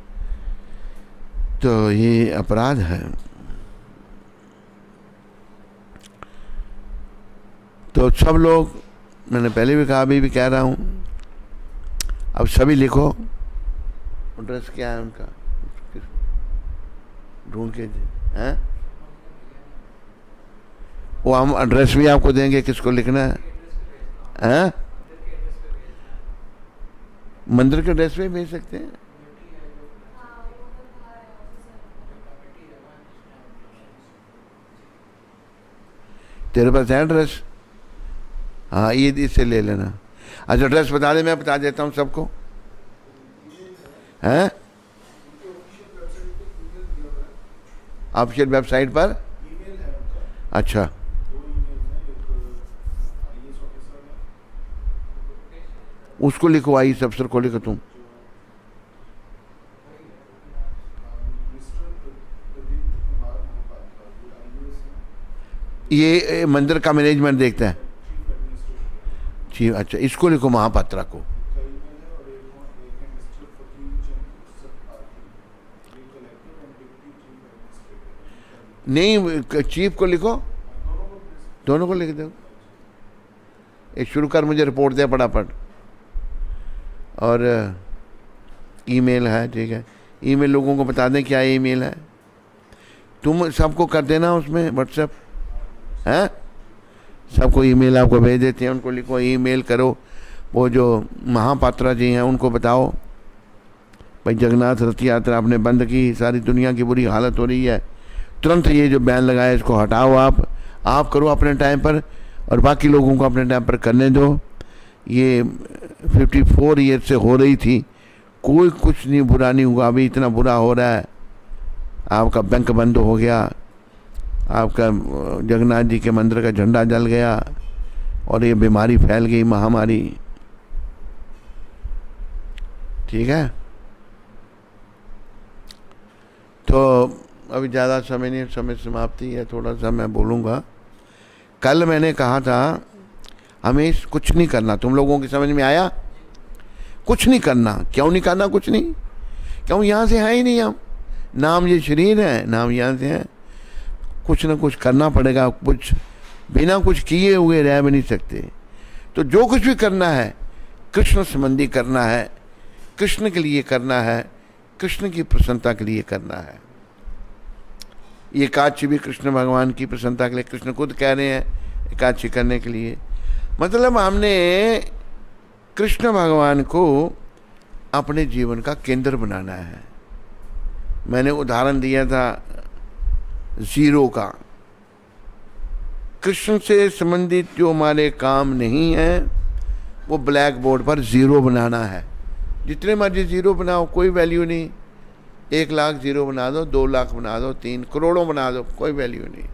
तो ये अपराध है। तो सब लोग, मैंने पहले भी कहा, अभी भी कह रहा हूं, अब सभी लिखो एड्रेस क्या है उनका, ढूंढ के हैं, वो हम एड्रेस भी आपको देंगे, किसको लिखना है, हैं? मंदिर के एड्रेस पे भेज सकते हैं। तेरे पास है एड्रेस? हाँ ये इससे ले लेना। अच्छा एड्रेस बता दे, मैं बता देता हूँ सबको, हैं? ऑफिशियल वेबसाइट पर, अच्छा उसको लिखो, आई अफसर को लिखो तुम। ये मंदिर का मैनेजमेंट देखता है, ठीक, अच्छा इसको लिखो, महापात्रा को। नहीं चीफ को लिखो, दोनों को लिख दो। एक शुरू कर, मुझे रिपोर्ट दे फटाफट। और ईमेल है, ठीक है, ईमेल लोगों को बता दें क्या ईमेल है, तुम सबको कर देना उसमें व्हाट्सएप, हैं? सबको ईमेल आपको भेज देते हैं, उनको लिखो ईमेल करो। वो जो महापात्रा जी हैं उनको बताओ भाई जगन्नाथ रथ यात्रा आपने बंद की, सारी दुनिया की बुरी हालत हो रही है, तुरंत ये जो बैन लगाया इसको हटाओ। आप आप करो अपने टाइम पर, और बाकी लोगों को अपने टाइम पर करने दो। ये चौवन ईयर से हो रही थी, कोई कुछ नहीं बुरा नहीं हुआ, अभी इतना बुरा हो रहा है। आपका बैंक बंद हो गया, आपका जगन्नाथ जी के मंदिर का झंडा जल गया, और ये बीमारी फैल गई, महामारी, ठीक है। तो अभी ज़्यादा समय नहीं, समय समाप्ति है, थोड़ा सा मैं बोलूँगा। कल मैंने कहा था हमें कुछ नहीं करना, तुम लोगों की समझ में आया? कुछ नहीं करना, क्यों नहीं करना कुछ नहीं? क्यों? यहाँ से है ही नहीं हम, नाम ये शरीर है, नाम यहाँ से है। कुछ ना कुछ करना पड़ेगा, कुछ बिना कुछ किए हुए रह भी नहीं सकते। तो जो कुछ भी करना है कृष्ण संबंधी करना है, कृष्ण के लिए करना है, कृष्ण की प्रसन्नता के लिए करना है। ये एकादशी भी कृष्ण भगवान की प्रसन्नता के लिए, कृष्ण खुद कह रहे हैं एकादशी करने के लिए। मतलब हमने कृष्ण भगवान को अपने जीवन का केंद्र बनाना है। मैंने उदाहरण दिया था जीरो का। कृष्ण से संबंधित जो हमारे काम नहीं है वो ब्लैक बोर्ड पर जीरो बनाना है। जितने मर्जी जीरो बनाओ, कोई वैल्यू नहीं। एक लाख जीरो बना दो, दो लाख बना दो, तीन करोड़ों बना दो, कोई वैल्यू नहीं।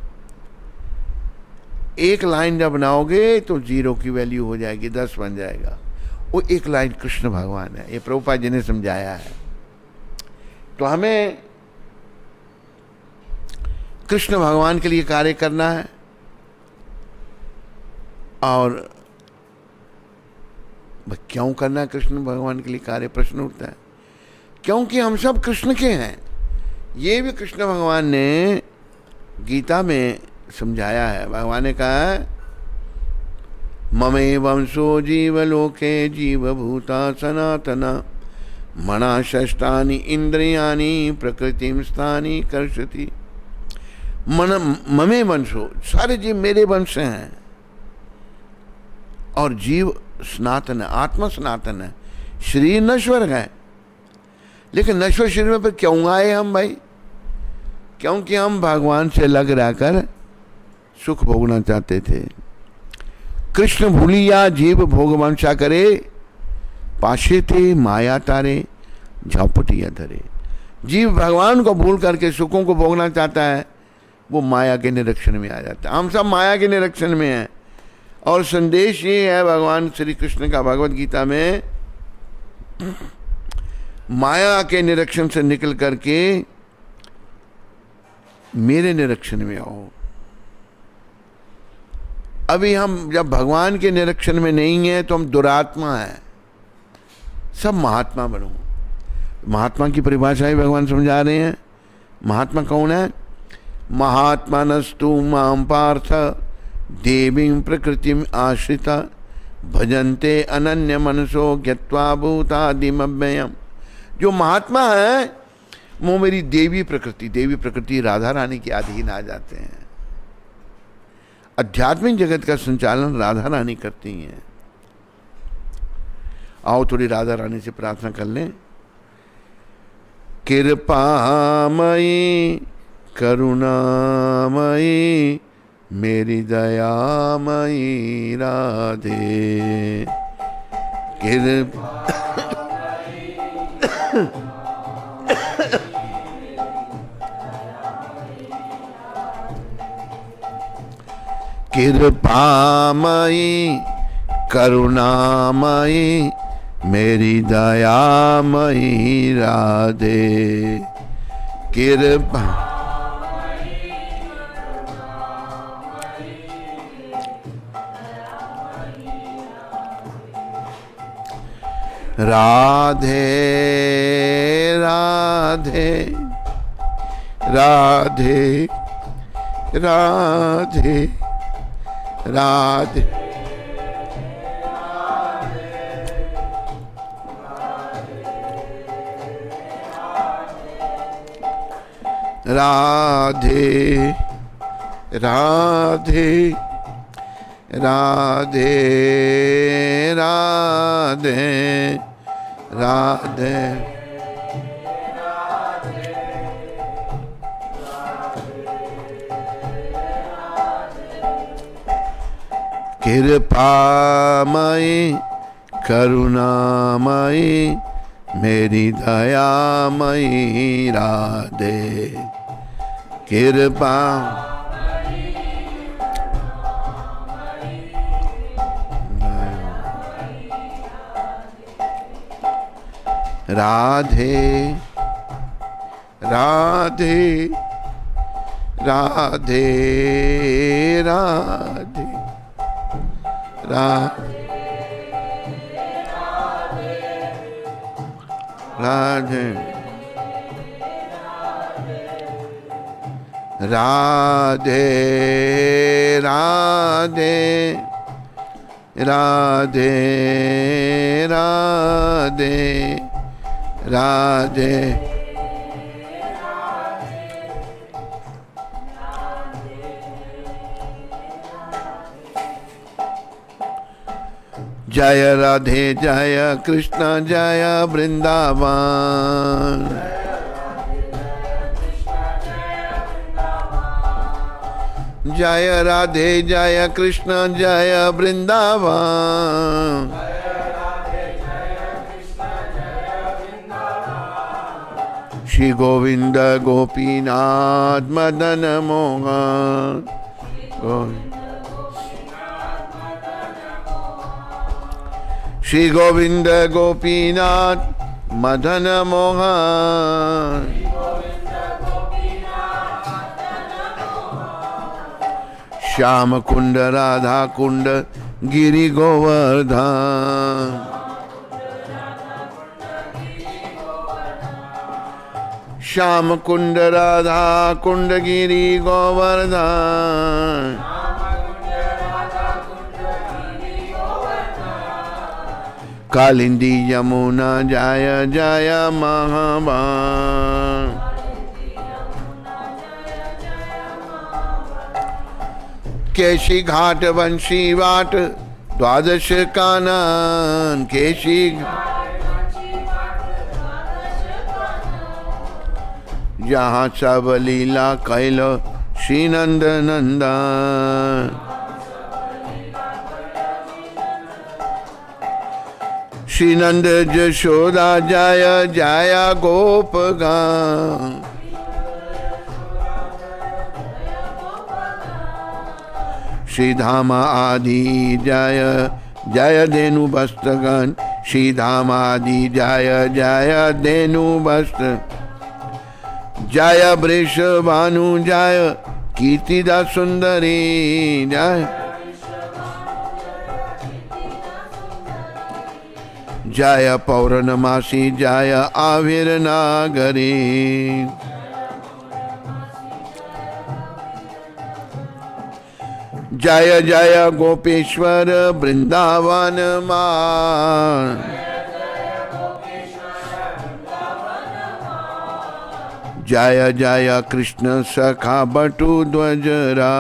एक लाइन जब बनाओगे तो जीरो की वैल्यू हो जाएगी, दस बन जाएगा। वो एक लाइन कृष्ण भगवान है, ये प्रभुपाद जी ने समझाया है। तो हमें कृष्ण भगवान के लिए कार्य करना है। और क्यों करना है कृष्ण भगवान के लिए कार्य, प्रश्न उठता है। क्योंकि हम सब कृष्ण के हैं। ये भी कृष्ण भगवान ने गीता में समझाया है। भगवान ने कहा है ममे वंशो जीवलोके जीवभूता सनातना मना षष्ठानि इंद्रियानि प्रकृतिम स्थानि कर्षति। मन ममे वंशो, सारे जीव मेरे वंश हैं। और जीव सनातन है, आत्मा सनातन है। शरीर नश्वर है, लेकिन नश्वर शरीर में फिर क्यों आए हम भाई? क्योंकि हम भगवान से अलग रहकर सुख भोगना चाहते थे। कृष्ण भूलिया जीव भोग वंशा करे, पाशे थे माया तारे झौपटिया धरे। जीव भगवान को भूल करके सुखों को भोगना चाहता है, वो माया के निरीक्षण में आ जाता है। हम सब माया के निरीक्षण में हैं। और संदेश ये है भगवान श्री कृष्ण का भगवत गीता में, माया के निरीक्षण से निकल करके मेरे निरीक्षण में आओ। अभी हम जब भगवान के निरीक्षण में नहीं है तो हम दुरात्मा हैं। सब महात्मा बनो। महात्मा की परिभाषा ही भगवान समझा रहे हैं। महात्मा कौन है? महात्मानस्तु मां पार्थ देवीं प्रकृतिम आश्रिता भजन्ते अनन्य मनसो ज्ञत्वा भूतादिमव्ययम्। जो महात्मा है वो मेरी देवी प्रकृति, देवी प्रकृति राधा रानी के अधीन आ जाते हैं। आध्यात्मिक जगत का संचालन राधा रानी करती हैं। आओ थोड़ी राधा रानी से प्रार्थना कर लें। कृपामयी करुणामयी मेरी दयामयी राधे, कृपा कृपामयी करुणामयी मेरी दयामयी राधे, कृपा राधे राधे राधे राधे राधे राधे राधे राधे राधे राधे कृपामयी करुणामयी मेरी दयामयी राधे, कृपा राधे राधे राधे राधे राधे राधे राधे राधे राधे राधे राधे जय राधे जय कृष्ण जय वृंदावन, जय राधे जय कृष्ण जय वृंदावन, श्री गोविंद गोपीनाथ मदन मोहन गोविंद, श्री गोविंद गोपीनाथ मदन मोहन, श्याम कुंड राधा कुंड गिरि गोवर्धन। श्याम कुंड राधा कुंड गिरि गोवर्धन। कालिंदी यमुना जय जय महाबान। केशी घाट वंशी वाट द्वादश कानन। केशी जहाँ सब लीला कैल श्री नंद नंदन। श्री नंद जशोदा जय जय गोपगान। श्री धाम आदि जय जय धेनु वस्त्रगण। श्री धाम आदि जय जय धेनु वस्त्र। जय वृषभानु जय कीर्तिदा सुंदरी जय। जय पौर्णमासी जय आविर नागरी। जय जय गोपेश्वर वृंदावन मान। जय जय कृष्ण सखा बटु ध्वजरा।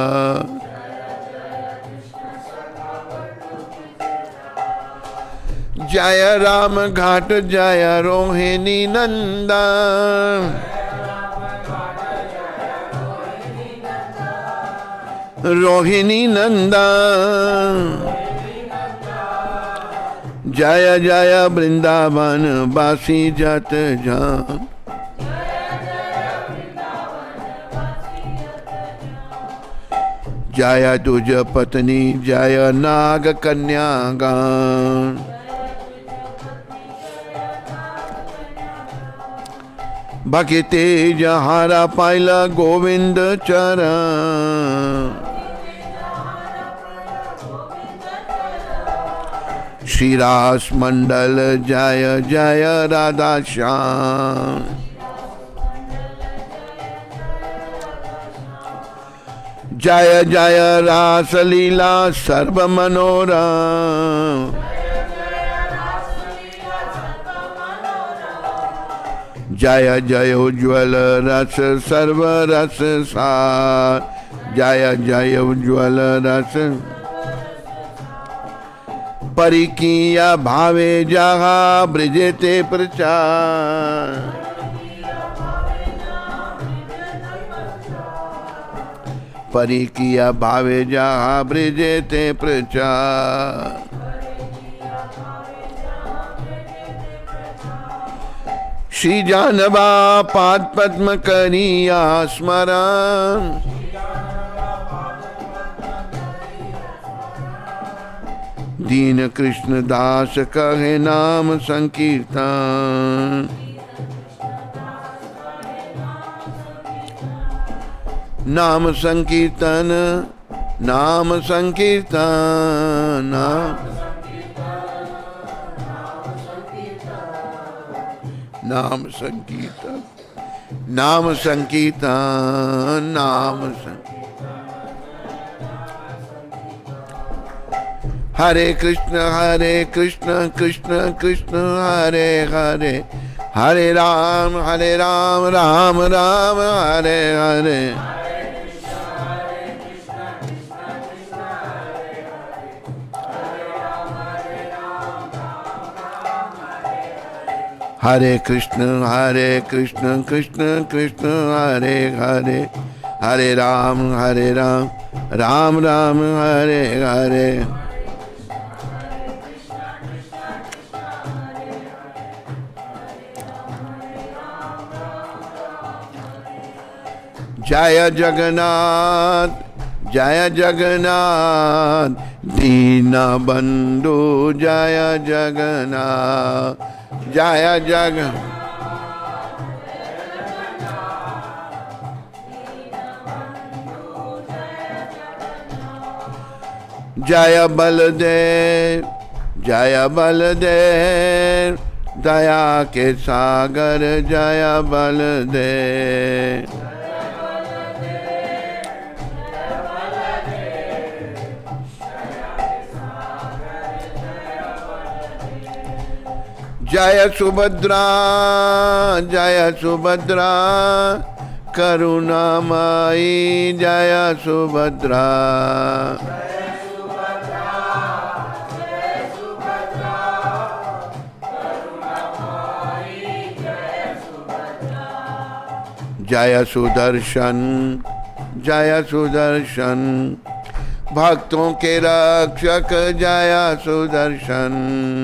जय राम घाट जय रोहिणी नंदन। रोहिणी नंदन। जय जय वृंदावन बासी जत जान। जय तुझ पत्नी जय नाग कन्यागान। भक्ति जहारा पाइला गोविंद चरण। श्री रास मंडल जय जय राधा श्याम। जय जय रास लीला सर्व मनोरम। जय जय उज्ज्वल रस सर्व रस सार। जय जय उज्ज्वल रस परिकिया भावे जहाँ ब्रजते प्रचार। परिकिया भावे जहाँ ब्रजते प्रचार। श्री जानवा पाद पद्म करिया स्मरण। दीन कृष्ण दास कहे नाम संकीर्तन। नाम संकीर्तन नाम संकीर्तन नाम नाम संकीर्तन नाम संकीर्तन नाम संकीर्तन। हरे कृष्ण हरे कृष्ण कृष्ण कृष्ण हरे हरे। हरे राम हरे राम राम राम हरे हरे। हरे कृष्ण हरे कृष्ण कृष्ण कृष्ण हरे हरे। हरे राम हरे राम राम राम हरे हरे। जय जगन्नाथ जय जगन्नाथ दीन बंधु जय जगन्नाथ। जय जग जय बलदेव जय बलदेव, दया के सागर जय बलदेव। जय सुभद्रा जय सुभद्रा, करुणामयी जय सुभद्रा। जय सुदर्शन जय सुदर्शन, भक्तों के रक्षक जय सुदर्शन।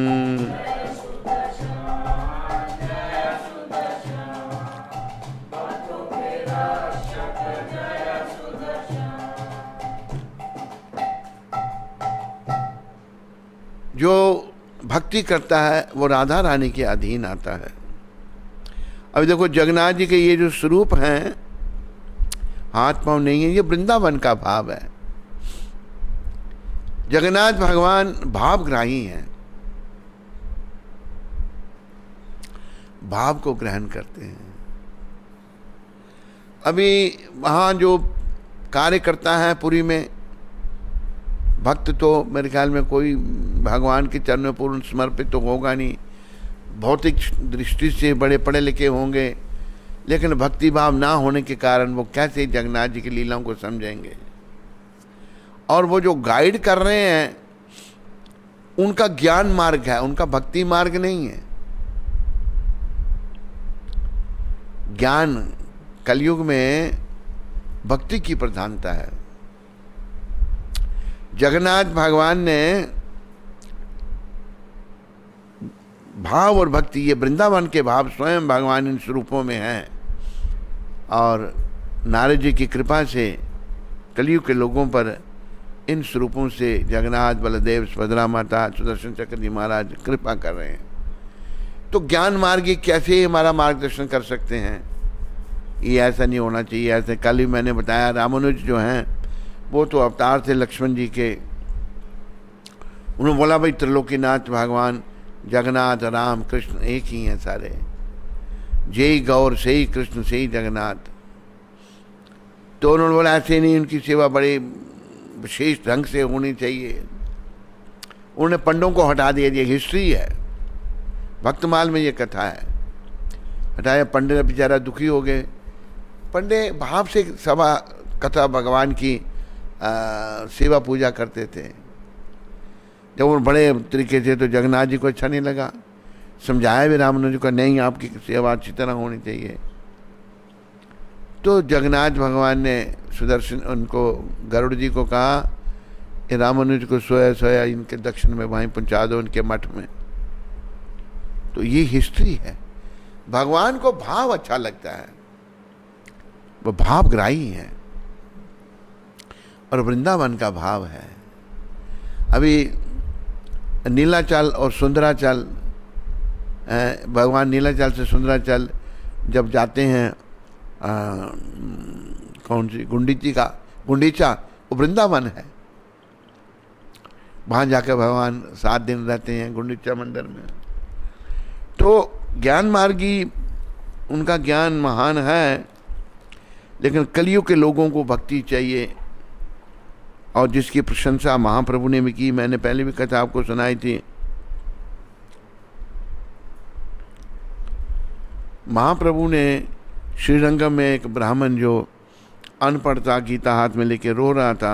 जो भक्ति करता है वो राधा रानी के अधीन आता है। अब देखो जगन्नाथ जी के ये जो स्वरूप हैं, हाथ पांव नहीं है, ये वृंदावन का भाव है। जगन्नाथ भगवान भावग्राही हैं, भाव को ग्रहण करते हैं। अभी वहाँ जो कार्य करता है पुरी में, भक्त तो मेरे ख्याल में कोई भगवान के चरण में पूर्ण समर्पित तो होगा नहीं, भौतिक दृष्टि से बड़े पढ़े लिखे होंगे, लेकिन भक्ति भाव ना होने के कारण वो कैसे जगन्नाथ जी की लीलाओं को समझेंगे। और वो जो गाइड कर रहे हैं उनका ज्ञान मार्ग है, उनका भक्ति मार्ग नहीं है। ज्ञान कलयुग में भक्ति की प्रधानता है। जगन्नाथ भगवान ने भाव और भक्ति, ये वृंदावन के भाव स्वयं भगवान इन स्वरूपों में हैं। और नारद जी की कृपा से कलयुग के लोगों पर इन स्वरूपों से जगन्नाथ, बलदेव, सुभद्रा माता, सुदर्शन चक्र जी महाराज कृपा कर रहे हैं। तो ज्ञान मार्ग कैसे हमारा मार्गदर्शन कर सकते हैं? ये ऐसा नहीं होना चाहिए। ऐसे कल ही मैंने बताया, रामानुज जो हैं वो तो अवतार थे लक्ष्मण जी के। उन्होंने बोला भाई त्रिलोकीनाथ भगवान जगन्नाथ राम कृष्ण एक ही हैं सारे, जय गौर से ही कृष्ण से ही जगन्नाथ। तो उन्होंने बोला ऐसे नहीं, उनकी सेवा बड़े विशेष ढंग से होनी चाहिए। उन्होंने पंडों को हटा दिया। ये हिस्ट्री है, भक्तमाल में ये कथा है। हटाया, पंडित बेचारा दुखी हो गए। पंडे भाव से सभा कथा भगवान की आ, सेवा पूजा करते थे। जब वो बड़े तरीके से, तो जगन्नाथ जी को अच्छा नहीं लगा। समझाया भी रामानुज जी को, नहीं आपकी सेवा अच्छी तरह होनी चाहिए। तो जगन्नाथ भगवान ने सुदर्शन उनको गरुड़ जी को कहा कि रामानुज को सोया सोया इनके दक्षिण में वहीं पहुंचा दो, इनके मठ में। तो ये हिस्ट्री है। भगवान को भाव अच्छा लगता है, वो भावग्राही है और वृंदावन का भाव है। अभी नीलाचल और सुंदराचल, भगवान नीलाचल से सुंदराचल जब जाते हैं, आ, कौन सी गुंडीची का गुंडीचा, वो वृंदावन है। वहाँ जाकर भगवान सात दिन रहते हैं गुंडीचा मंदिर में। तो ज्ञान मार्गी, उनका ज्ञान महान है, लेकिन कलयुग के लोगों को भक्ति चाहिए। और जिसकी प्रशंसा महाप्रभु ने भी की, मैंने पहले भी कथा आपको सुनाई थी। महाप्रभु ने श्रीरंगम में एक ब्राह्मण जो अनपढ़ था, गीता हाथ में लेके रो रहा था,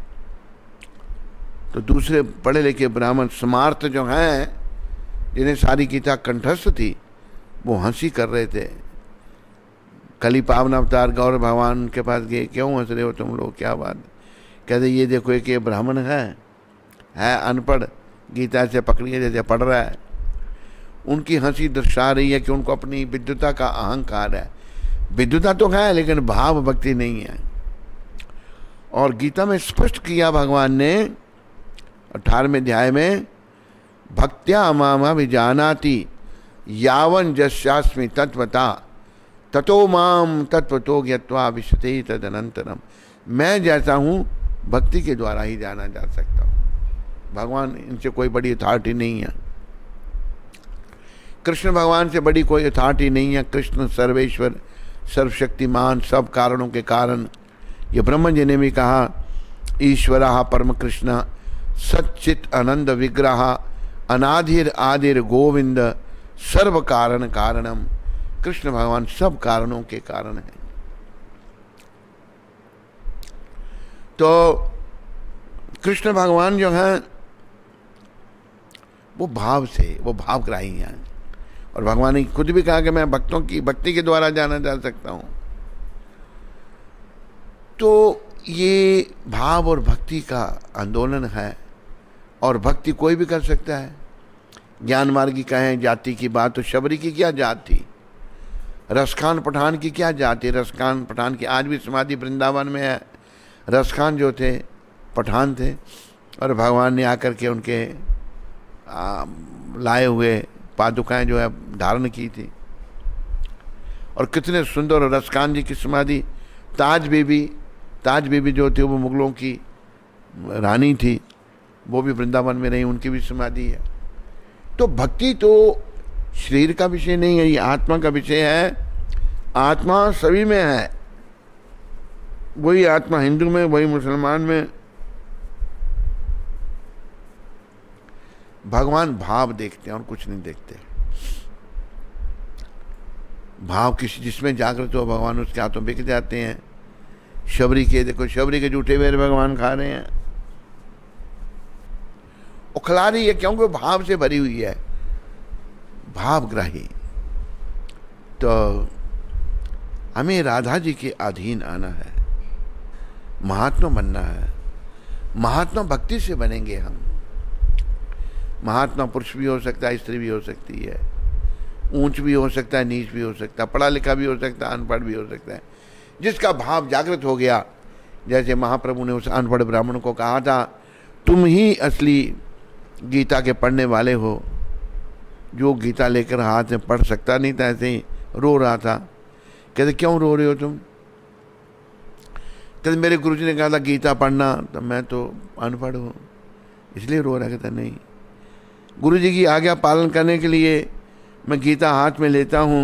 तो दूसरे पढ़े लिखे ब्राह्मण स्मार्थ जो हैं, जिन्हें सारी गीता कंठस्थ थी, वो हंसी कर रहे थे। कली पावन अवतार गौर भगवान के पास गए, क्यों हंस रहे हो तुम लोग, क्या बात? कहते ये देखो एक ये ब्राह्मण है है अनपढ़, गीता से पकड़िए जैसे पढ़ रहा है। उनकी हंसी दर्शा रही है कि उनको अपनी विद्वता का अहंकार है। विद्वता तो है लेकिन भाव भक्ति नहीं है। और गीता में स्पष्ट किया भगवान ने अठारहवें अध्याय में, भक्त्या माम विजानाति यावन जस्यास्मि तत्वता ततो माम तत्वतो ज्ञत्वा विशते तदनंतरम। मैं जैसा हूँ भक्ति के द्वारा ही जाना जा सकता हूँ। भगवान इनसे कोई बड़ी अथॉरिटी नहीं है, कृष्ण भगवान से बड़ी कोई अथॉरिटी नहीं है। कृष्ण सर्वेश्वर, सर्वशक्तिमान, सब कारणों के कारण। ये ब्रह्म जी ने भी कहा, ईश्वरः परम कृष्ण सच्चित आनंद विग्रह अनाधिर आदिर गोविंद सर्व कारण कारणम। कृष्ण भगवान सब कारणों के कारण हैं। तो कृष्ण भगवान जो हैं वो भाव से, वो भावग्राही हैं। और भगवान ने खुद भी कहा कि मैं भक्तों की भक्ति के द्वारा जाना जा सकता हूं। तो ये भाव और भक्ति का आंदोलन है, और भक्ति कोई भी कर सकता है। ज्ञान मार्गी कहें जाति की बात, तो शबरी की क्या जात थी, रसखान पठान की क्या जात थी। रसखान पठान की आज भी समाधि वृंदावन में है। रसखान जो थे पठान थे, और भगवान ने आकर के उनके आ, लाए हुए पादुकाएं जो है धारण की थी। और कितने सुंदर रसखान जी की समाधि। ताज बीबी, ताज बीबी जो थी वो मुगलों की रानी थी, वो भी वृंदावन में रही, उनकी भी समाधि है। तो भक्ति तो शरीर का विषय नहीं है, ये आत्मा का विषय है। आत्मा सभी में है, वही आत्मा हिंदू में, वही मुसलमान में। भगवान भाव देखते हैं और कुछ नहीं देखते। भाव किसी जिसमें जागृत हो भगवान उसके हाथों बिक जाते हैं। शबरी के देखो, शबरी के जूठे बेर भगवान खा रहे हैं, वो खिला रही है, क्योंकि वो भाव से भरी हुई है, भावग्राही। तो हमें राधा जी के अधीन आना है, महात्मा बनना है। महात्मा भक्ति से बनेंगे हम। महात्मा पुरुष भी हो सकता है, स्त्री भी हो सकती है, ऊंच भी हो सकता है, नीच भी हो सकता है, पढ़ा लिखा भी हो सकता है, अनपढ़ भी हो सकता है। जिसका भाव जागृत हो गया, जैसे महाप्रभु ने उस अनपढ़ ब्राह्मण को कहा था, तुम ही असली गीता के पढ़ने वाले हो। जो गीता लेकर हाथ में पढ़ सकता नहीं था, ऐसे ही रो रहा था। कहते क्यों रो रहे हो तुम? कहते मेरे गुरुजी ने कहा था गीता पढ़ना, तो मैं तो अनपढ़ हूँ इसलिए रो रहा। कहता नहीं, गुरुजी की आज्ञा पालन करने के लिए मैं गीता हाथ में लेता हूँ,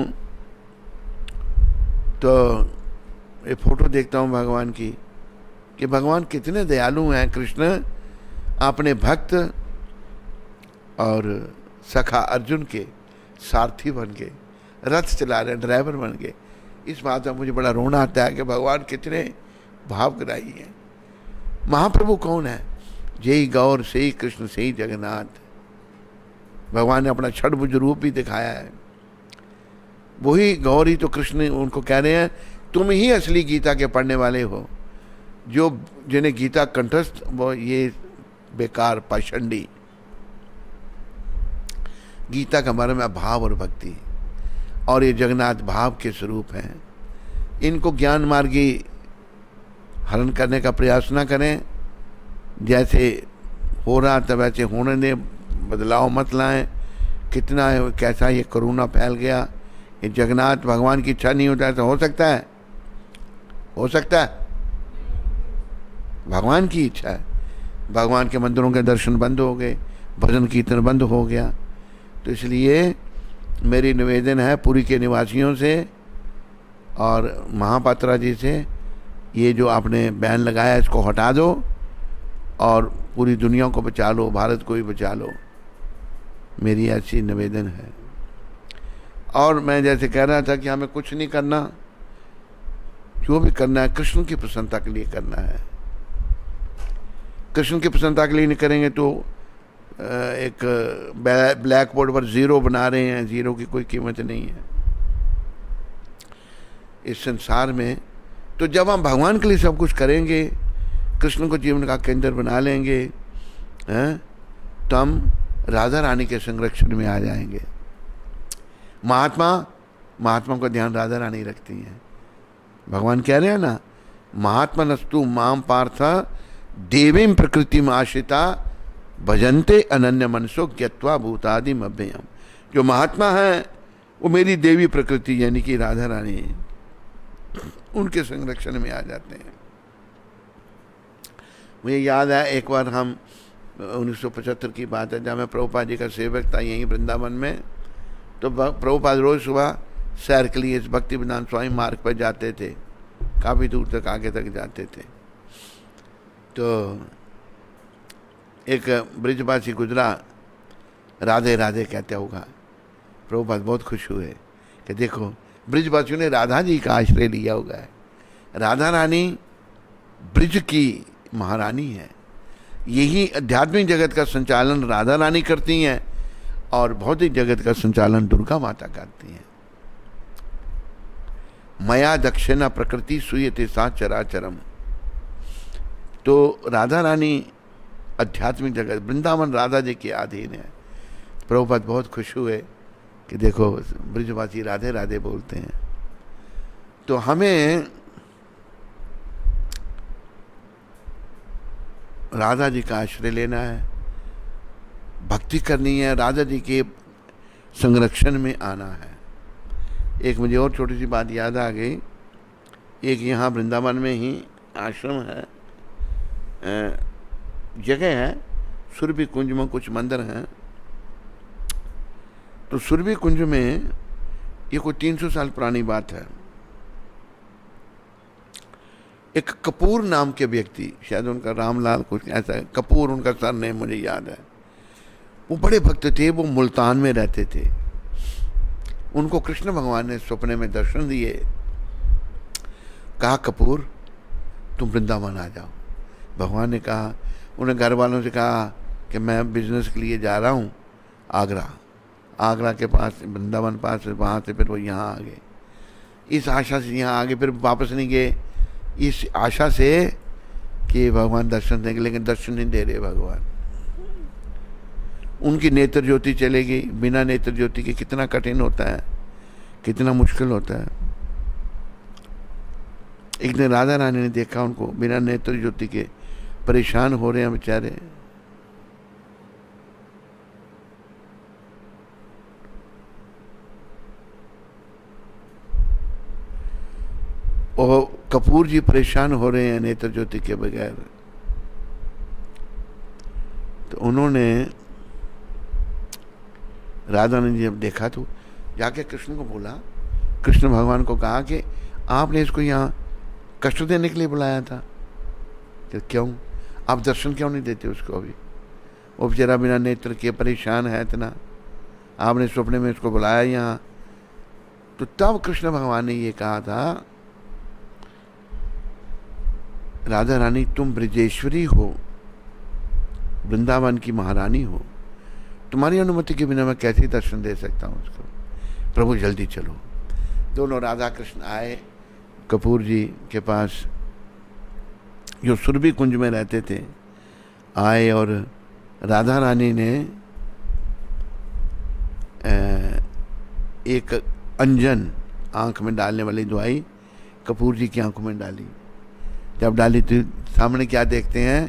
तो ये फोटो देखता हूँ भगवान की, कि भगवान कितने दयालु हैं। कृष्ण अपने भक्त और सखा अर्जुन के सारथी बन के रथ चला रहे, ड्राइवर बन के। इस बात में मुझे बड़ा रोना आता है कि भगवान कितने भावग्राही हैं। महाप्रभु कौन है? जय गौर से ही कृष्ण से ही जगन्नाथ। भगवान ने अपना छठभुज रूप भी दिखाया है। वही गौर ही तो कृष्ण उनको कह रहे हैं, तुम ही असली गीता के पढ़ने वाले हो। जो जिन्हें गीता कंठस्थ, वो ये बेकार पाषंडी। गीता का मर्म है भाव और भक्ति, और ये जगन्नाथ भाव के स्वरूप हैं। इनको ज्ञान मार्गी हरण करने का प्रयास ना करें। जैसे हो रहा था वैसे होने दें, बदलाव मत लाएं। कितना कैसा ये कोरोना फैल गया, ये जगन्नाथ भगवान की इच्छा नहीं होता है तो हो सकता है? हो सकता है? भगवान की इच्छा है। भगवान के मंदिरों के दर्शन बंद हो गए, भजन कीर्तन बंद हो गया। तो इसलिए मेरी निवेदन है पुरी के निवासियों से और महापात्रा जी से, ये जो आपने बैन लगाया इसको हटा दो और पूरी दुनिया को बचा लो, भारत को भी बचा लो। मेरी ऐसी निवेदन है। और मैं जैसे कह रहा था कि हमें कुछ नहीं करना, जो भी करना है कृष्ण की प्रसन्नता के लिए करना है। कृष्ण की प्रसन्नता के लिए नहीं करेंगे तो एक ब्लैक बोर्ड पर जीरो बना रहे हैं, जीरो की कोई कीमत नहीं है इस संसार में। तो जब हम भगवान के लिए सब कुछ करेंगे, कृष्ण को जीवन का केंद्र बना लेंगे, हैं, तो हम राधा रानी के संरक्षण में आ जाएंगे। महात्मा महात्मा का ध्यान राधा रानी रखती हैं। भगवान कह रहे हैं ना, महात्मा नस्तु माम पार्थ देवीं प्रकृति में आश्रिता भजन्ते अनन्य मनसो ज्ञत्वा भूतादिम अभ्ययम। जो महात्मा है वो मेरी देवी प्रकृति यानी कि राधा रानी, उनके संरक्षण में आ जाते हैं। मुझे याद है एक बार हम उन्नीस सौ पचहत्तर की बात है, जब मैं प्रभुपाद जी का सेवक था यहीं वृंदावन में, तो प्रभुपाद रोज सुबह सैर के लिए इस भक्ति विधान स्वामी मार्ग पर जाते थे, काफ़ी दूर तक आगे तक जाते थे। तो एक ब्रिजवासी गुजरा, राधे राधे कहते होगा। प्रभुपाद बहुत खुश हुए कि देखो ब्रिजवासियों ने राधा जी का आश्रय लिया होगा है। राधा रानी ब्रिज की महारानी है, यही आध्यात्मिक जगत का संचालन राधा रानी करती हैं और भौतिक जगत का संचालन दुर्गा माता करती हैं। मया दक्षिणा प्रकृति सुयते सा चराचरम। तो राधा रानी आध्यात्मिक जगत, वृंदावन राधा जी के अधीन है। प्रभुपाद बहुत खुश हुए कि देखो ब्रिजवासी राधे राधे बोलते हैं। तो हमें राधा जी का आश्रय लेना है, भक्ति करनी है, राधा जी के संरक्षण में आना है। एक मुझे और छोटी सी बात याद आ गई। एक यहाँ वृंदावन में ही आश्रम है, जगह है, सुरभि कुंज में कुछ मंदिर हैं। तो सुरभि कुंज में ये कोई तीन सौ साल पुरानी बात है। एक कपूर नाम के व्यक्ति, शायद उनका रामलाल कुछ ऐसा है, कपूर उनका सरनेम मुझे याद है, वो बड़े भक्त थे। वो मुल्तान में रहते थे। उनको कृष्ण भगवान ने सपने में दर्शन दिए, कहा कपूर तुम वृंदावन आ जाओ। भगवान ने कहा, उन्हें घर वालों से कहा कि मैं बिजनेस के लिए जा रहा हूँ आगरा, आगरा के पास वृंदावन पास, वहाँ से फिर वो यहाँ आ गए। इस आशा से यहाँ आगे, फिर वापस नहीं गए इस आशा से कि भगवान दर्शन देंगे, लेकिन दर्शन नहीं दे रहे भगवान। उनकी नेत्र ज्योति चलेगी, बिना नेत्र ज्योति के कितना कठिन होता है, कितना मुश्किल होता है। एक दिन राधा रानी ने देखा उनको बिना नेत्र ज्योति के परेशान हो रहे हैं बेचारे। और कपूर जी परेशान हो रहे हैं नेत्र ज्योति के बगैर। तो उन्होंने, राधा ने जब देखा तो जाके कृष्ण को बोला, कृष्ण भगवान को कहा कि आपने इसको यहाँ कष्ट देने के लिए बुलाया था, कि क्यों आप दर्शन क्यों नहीं देते उसको? अभी वो बेचारा बिना नेत्र के परेशान है इतना, आपने सपने में इसको बुलाया यहाँ। तो तब कृष्ण भगवान ने ये कहा था, राधा रानी तुम ब्रजेश्वरी हो, वृंदावन की महारानी हो, तुम्हारी अनुमति के बिना मैं कैसे दर्शन दे सकता हूँ उसको? प्रभु जल्दी चलो। दोनों राधा कृष्ण आए कपूर जी के पास, जो सुरभि कुंज में रहते थे, आए और राधा रानी ने एक अंजन आंख में डालने वाली दवाई कपूर जी की आंखों में डाली। जब डाली तो सामने क्या देखते हैं?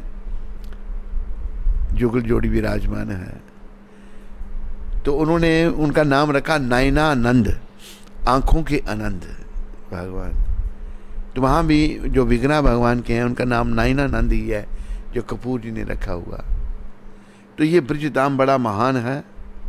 जुगल जोड़ी विराजमान है। तो उन्होंने उनका नाम रखा नयनानंद, आंखों के आनंद भगवान। तो वहाँ भी जो विग्रह भगवान के हैं उनका नाम नयनानंद ही है, जो कपूर जी ने रखा हुआ। तो ये ब्रज धाम बड़ा महान है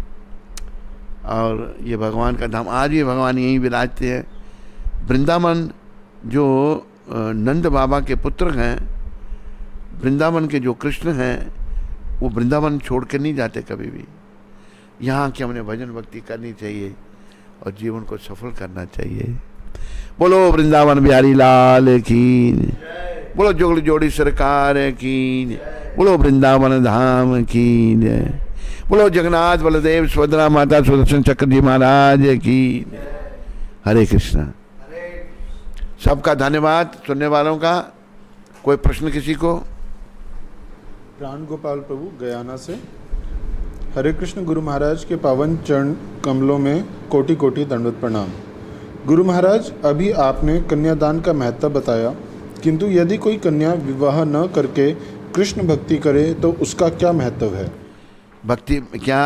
और ये भगवान का धाम, आज भी भगवान यहीं विराजते हैं। वृंदावन जो नंद बाबा के पुत्र हैं, वृंदावन के जो कृष्ण हैं, वो वृंदावन छोड़ के नहीं जाते कभी भी। यहाँ की हमने भजन भक्ति करनी चाहिए और जीवन को सफल करना चाहिए। बोलो वृंदावन बिहारी लाल की, बोलो जुगल जोड़ी सरकार की, बोलो वृंदावन धाम की, बोलो जगन्नाथ बलदेव सुभद्रा माता सुदर्शन चक्र जी महाराज की। हरे कृष्णा। सबका धन्यवाद सुनने वालों का। कोई प्रश्न किसी को? प्राण गोपाल प्रभु गयाना से। हरे कृष्ण। गुरु महाराज के पावन चरण कमलों में कोटि कोटि दंडवत प्रणाम। गुरु महाराज, अभी आपने कन्यादान का महत्व बताया, किंतु यदि कोई कन्या विवाह न करके कृष्ण भक्ति करे तो उसका क्या महत्व है? भक्ति क्या?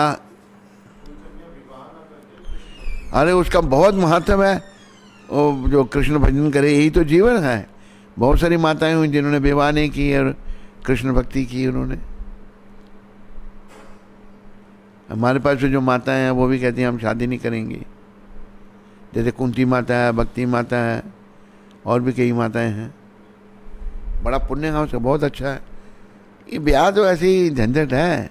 अरे उसका बहुत महत्व है। वो जो कृष्ण भजन करे यही तो जीवन है। बहुत सारी माताएं हुई जिन्होंने विवाह नहीं की और कृष्ण भक्ति की उन्होंने। हमारे पास जो माताएं हैं वो भी कहती हैं हम शादी नहीं करेंगे, जैसे कुंती माता है, भक्ति माता है, और भी कई माताएं हैं। बड़ा पुण्य है उसका, बहुत अच्छा है। ये ब्याह तो ऐसे ही झंझट है।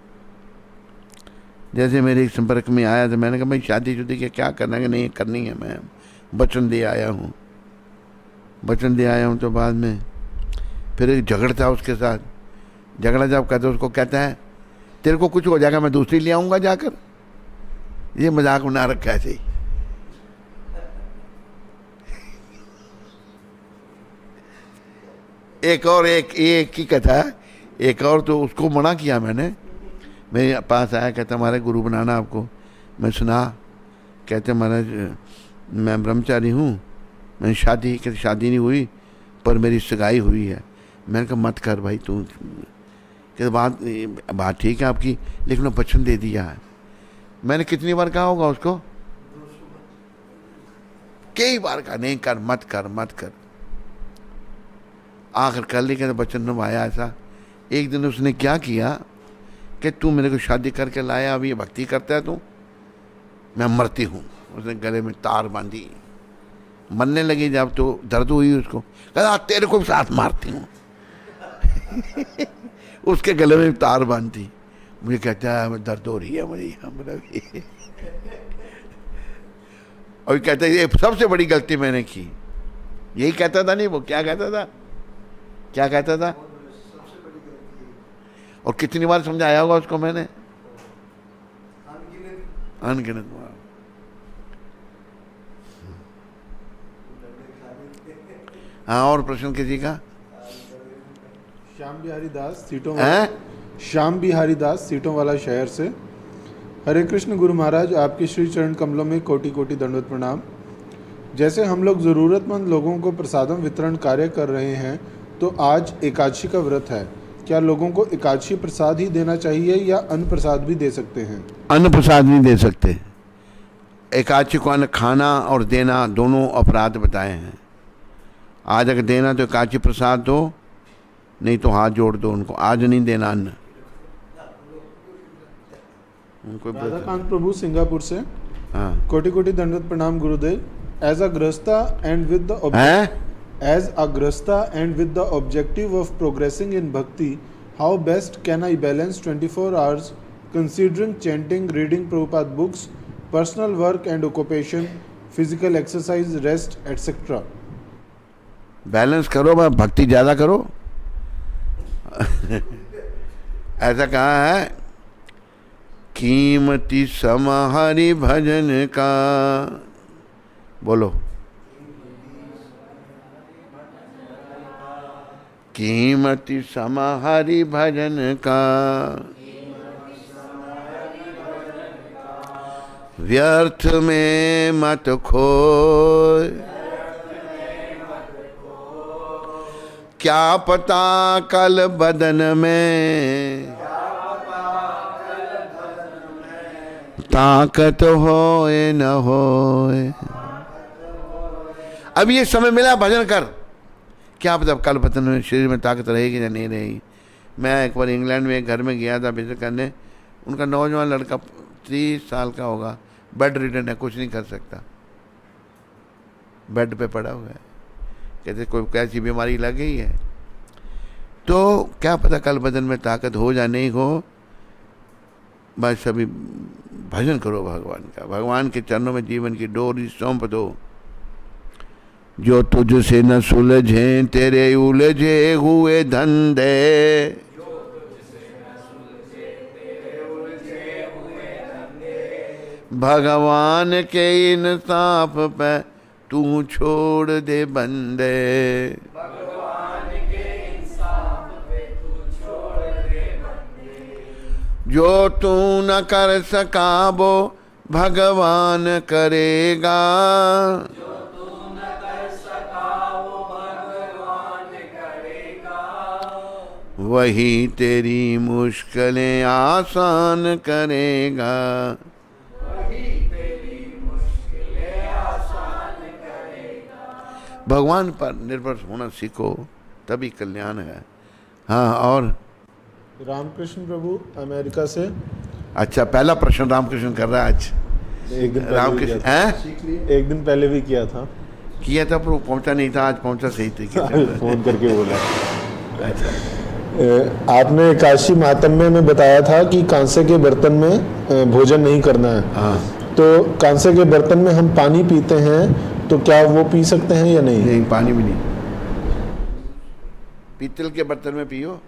जैसे मेरे एक संपर्क में आया तो मैंने कहा भाई शादी शुदी के क्या करना है? नहीं करनी है, मैं वचन दे आया हूँ, वचन दे आया हूँ। तो बाद में फिर एक झगड़ था उसके साथ। झगड़ा जब कहते उसको कहता है तेरे को कुछ हो जाएगा मैं दूसरी ले आऊँगा जाकर। ये मजाक बना रखा है ऐसे ही। एक और एक एक की कथा, एक और तो उसको मना किया मैंने। मेरे पास आया, कहता हमारे गुरु बनाना आपको। मैं सुना, कहते महाराज मैं ब्रह्मचारी हूँ, मैंने शादी कहते शादी नहीं हुई पर मेरी सगाई हुई है। मैंने कहा मत कर भाई तू, कहते बात बात ठीक है आपकी, लेकिन वो वचन दे दिया है। मैंने कितनी बार कहा होगा उसको? कई बार कहा नहीं कर, मत कर, मत कर। आखिर कर ली, कहते वचन में आया ऐसा। एक दिन उसने क्या किया कि तू मेरे को शादी करके लाया, अभी ये भक्ति करता है तू, मैं मरती हूँ। उसने गले में तार बांधी, मरने लगी जब तो दर्द हुई उसको, कहता तेरे को साथ मारती हूँ। उसके गले में तार बांधी। मुझे कहता है दर्द हो रही है मुझे यहाँ पर। और कहता है ये सबसे बड़ी गलती मैंने की। यही कहता था, नहीं वो क्या कहता था, क्या कहता था? और कितनी बार समझाया होगा उसको मैंने, अनगिनत बार। हाँ, और प्रश्न किसी का? श्याम बिहारी दास सीटों वाला, श्याम बिहारी दास सीटों वाला शहर से। हरे कृष्ण गुरु महाराज, आपके श्री चरण कमलों में कोटि कोटि दंडवत प्रणाम। जैसे हम लोग ज़रूरतमंद लोगों को प्रसादम वितरण कार्य कर रहे हैं, तो आज एकादशी का व्रत है, क्या लोगों को एकादशी प्रसाद ही देना चाहिए या अन्न प्रसाद भी दे सकते हैं? अन्न प्रसाद नहीं दे सकते। एकादशी को अन्न खाना और देना दोनों अपराध बताए हैं। आज अगर देना तो एकादशी प्रसाद दो, नहीं तो हाथ जोड़ दो उनको। आज नहीं देना अन्न उनको। राधाकांत प्रभु सिंगापुर से। हाँ, कोटि कोटि दंडवत प्रणाम Gurudev. As a grihastha and with the As a grahastha and with the objective of progressing in bhakti, how best can I balance twenty-four hours considering chanting, reading Prabhupada books, personal work and occupation, physical exercise, rest, et cetera? Balance करो, मैं भक्ति ज़्यादा करो। ऐसा कहा है, कीमती समा हरि भजन का, बोलो, कीमती समा हरि भजन का, व्यर्थ में मत खोए, क्या पता कल बदन में ताकत होए न होए। अब ये समय मिला, भजन कर, क्या पता कल बदन में शरीर में ताकत रहेगी या नहीं रहेगी। मैं एक बार इंग्लैंड में एक घर में गया था विजिट करने। उनका नौजवान लड़का तीस साल का होगा, बेड रिडन है, कुछ नहीं कर सकता, बेड पे पड़ा हुआ है। कहते कोई कैसी बीमारी लग गई है। तो क्या पता कल बदन में ताकत हो या नहीं हो। बस अभी भजन करो भगवान का, भगवान के चरणों में जीवन की डोरी सौंप दो। जो तुझसे न सुलझे तेरे उलझे हुए धंधे, भगवान के इंसाफ पे तू छोड़ दे बंदे, भगवान के इंसाफ पे तू छोड़ दे बंदे। जो तू न कर सका वो भगवान करेगा, वही तेरी मुश्किलें आसान करेगा, वही तेरी मुश्किलें आसान करेगा। भगवान पर निर्भर होना सीखो, तभी कल्याण है। हाँ, और रामकृष्ण प्रभु अमेरिका से। अच्छा, पहला प्रश्न रामकृष्ण कर रहा है आज। एक दिन पहले भी रामकृष्ण किया था। हैं एक दिन पहले भी किया था, किया था, पर वो पहुंचा नहीं था। आज पहुंचा सही तरीके से। फोन करके बोला। अच्छा, अ, आपने काशी मातम्य में बताया था कि कांसे के बर्तन में अ, भोजन नहीं करना है। हाँ। तो कांसे के बर्तन में हम पानी पीते हैं, तो क्या वो पी सकते हैं या नहीं? नहीं, पानी भी नहीं। पीतल के बर्तन में पियो।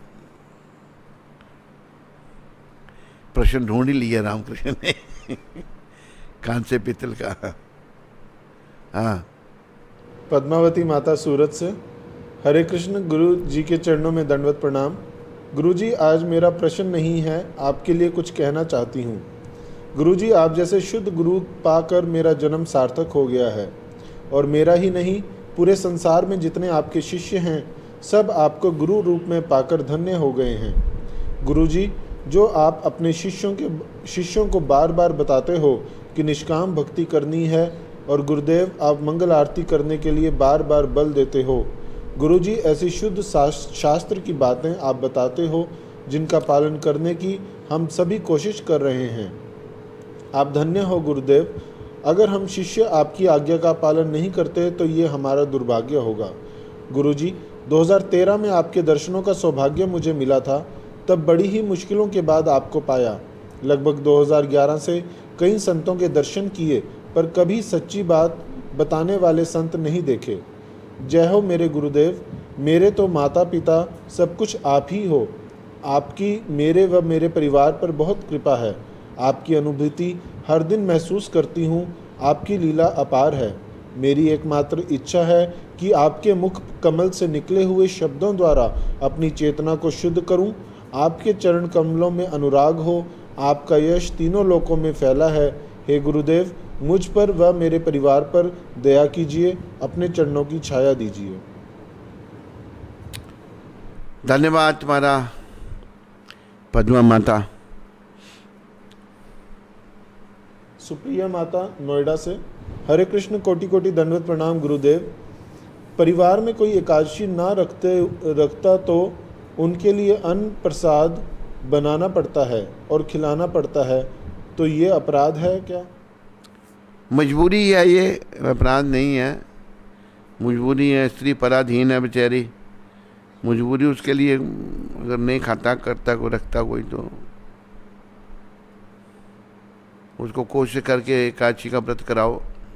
प्रश्न ढूंढ ही लिया रामकृष्ण ने कान से पीतल का। हाँ। पद्मावती माता सूरत से, हरे कृष्ण, गुरु जी के चरणों में दंडवत प्रणाम। गुरु जी, आज मेरा प्रश्न नहीं है, आपके लिए कुछ कहना चाहती हूँ। गुरु जी, आप जैसे शुद्ध गुरु पाकर मेरा जन्म सार्थक हो गया है, और मेरा ही नहीं, पूरे संसार में जितने आपके शिष्य हैं सब आपको गुरु रूप में पाकर धन्य हो गए हैं। गुरु जी, जो आप अपने शिष्यों के शिष्यों को बार बार बताते हो कि निष्काम भक्ति करनी है, और गुरुदेव आप मंगल आरती करने के लिए बार बार बल देते हो। गुरु जी, ऐसी शुद्ध शास्त्र की बातें आप बताते हो जिनका पालन करने की हम सभी कोशिश कर रहे हैं। आप धन्य हो गुरुदेव। अगर हम शिष्य आपकी आज्ञा का पालन नहीं करते तो ये हमारा दुर्भाग्य होगा। गुरु जी, दो हज़ार तेरह में आपके दर्शनों का सौभाग्य मुझे मिला था। तब बड़ी ही मुश्किलों के बाद आपको पाया। लगभग दो हज़ार ग्यारह से कई संतों के दर्शन किए, पर कभी सच्ची बात बताने वाले संत नहीं देखे। जय हो मेरे गुरुदेव। मेरे तो माता पिता सब कुछ आप ही हो। आपकी मेरे व मेरे परिवार पर बहुत कृपा है। आपकी अनुभूति हर दिन महसूस करती हूँ। आपकी लीला अपार है। मेरी एकमात्र इच्छा है कि आपके मुख कमल से निकले हुए शब्दों द्वारा अपनी चेतना को शुद्ध करूं। आपके चरण कमलों में अनुराग हो। आपका यश तीनों लोकों में फैला है। हे गुरुदेव, मुझ पर व मेरे परिवार पर दया कीजिए, अपने चरणों की छाया दीजिए। धन्यवाद तुम्हारा पद्मा माता। सुप्रिया माता नोएडा से, हरे कृष्ण, कोटि कोटि दंडवत प्रणाम गुरुदेव। परिवार में कोई एकादशी ना रखते रखता तो उनके लिए अन्न प्रसाद बनाना पड़ता है और खिलाना पड़ता है, तो ये अपराध है क्या? मजबूरी है, ये अपराध नहीं है। मजबूरी है, स्त्री पराधीन है बेचारी। मजबूरी उसके लिए, अगर नहीं खाता करता कोई रखता कोई तो उसको कोशिश करके एकादशी का व्रत कराओ।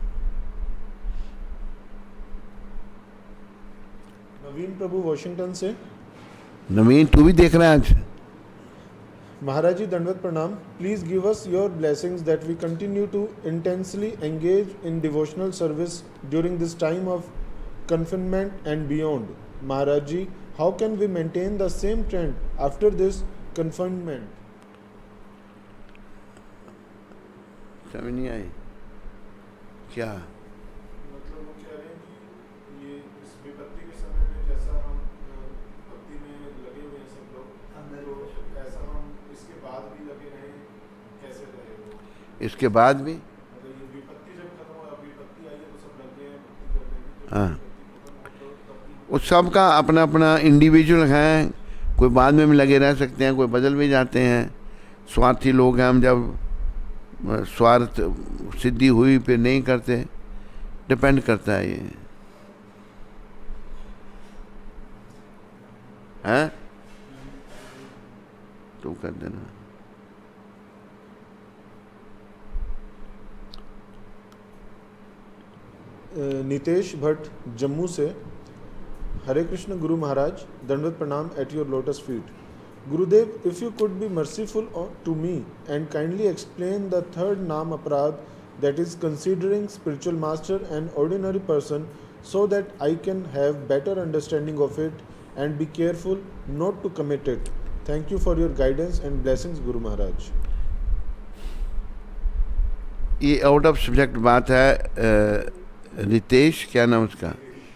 नवीन प्रभु वॉशिंगटन से, नवीन तू भी देख रहा है आज। महाराज जी दंडवत प्रणाम। Please give us your blessings that we continue to intensely engage in devotional service during this time of confinement and beyond. Maharaj ji, how can we maintain the same trend after this confinement? समझ नहीं आई क्या? मतलब वो कह रहे हैं कि ये इस विपत्ति के समय में जैसा हम भक्ति में लगे हुए हैं सब लोग, तो ऐसा हम इसके बाद भी लगे रहें, कैसे रहे? इसके बाद भी मतलब ये विपत्ति जब खत्म हो, विपत्ति आई है तो सब लग गए हैं भक्ति करने में। हाँ, उस सब का अपना अपना इंडिविजुअल है। कोई बाद में भी लगे रह सकते हैं, कोई बदल भी जाते हैं। स्वार्थी लोग हैं हम, जब स्वार्थ सिद्धि हुई फिर नहीं करते। डिपेंड करता है ये है तो कर देना। नितेश भट्ट जम्मू से, हरे कृष्ण गुरु महाराज, दंडवत प्रणाम at your lotus feet. Gurudev, if you could be merciful to me and kindly explain the third naam aparad, that is considering spiritual master an ordinary person, so that I can have better understanding of it and be careful not to commit it. Thank you for your guidance and blessings, Guru Maharaj. ये out of subject बात है। रितेश, क्या नाम उसका?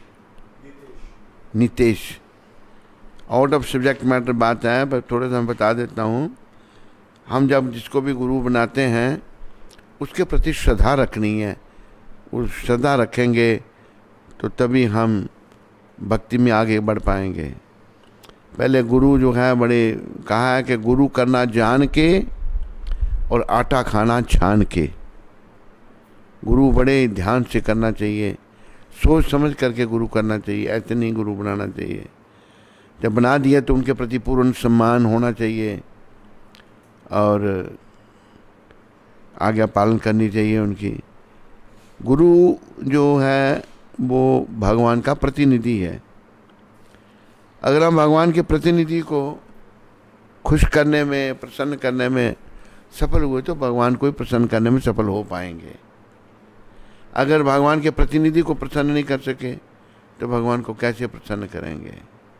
Nitesh. Out of subject matter बात है, पर थोड़ा सा मैं बता देता हूँ। हम जब जिसको भी गुरु बनाते हैं उसके प्रति श्रद्धा रखनी है। उस श्रद्धा रखेंगे तो तभी हम भक्ति में आगे बढ़ पाएंगे। पहले गुरु जो है, बड़े कहा है कि गुरु करना जान के और आटा खाना छान के। गुरु बड़े ध्यान से करना चाहिए, सोच समझ करके गुरु करना चाहिए, ऐसे नहीं गुरु बनाना चाहिए। जब बना दिया तो उनके प्रति पूर्ण सम्मान होना चाहिए और आज्ञा पालन करनी चाहिए उनकी। गुरु जो है वो भगवान का प्रतिनिधि है। अगर हम भगवान के प्रतिनिधि को खुश करने में, प्रसन्न करने में सफल हुए तो भगवान को ही प्रसन्न करने में सफल हो पाएंगे। अगर भगवान के प्रतिनिधि को प्रसन्न नहीं कर सके तो भगवान को कैसे प्रसन्न करेंगे।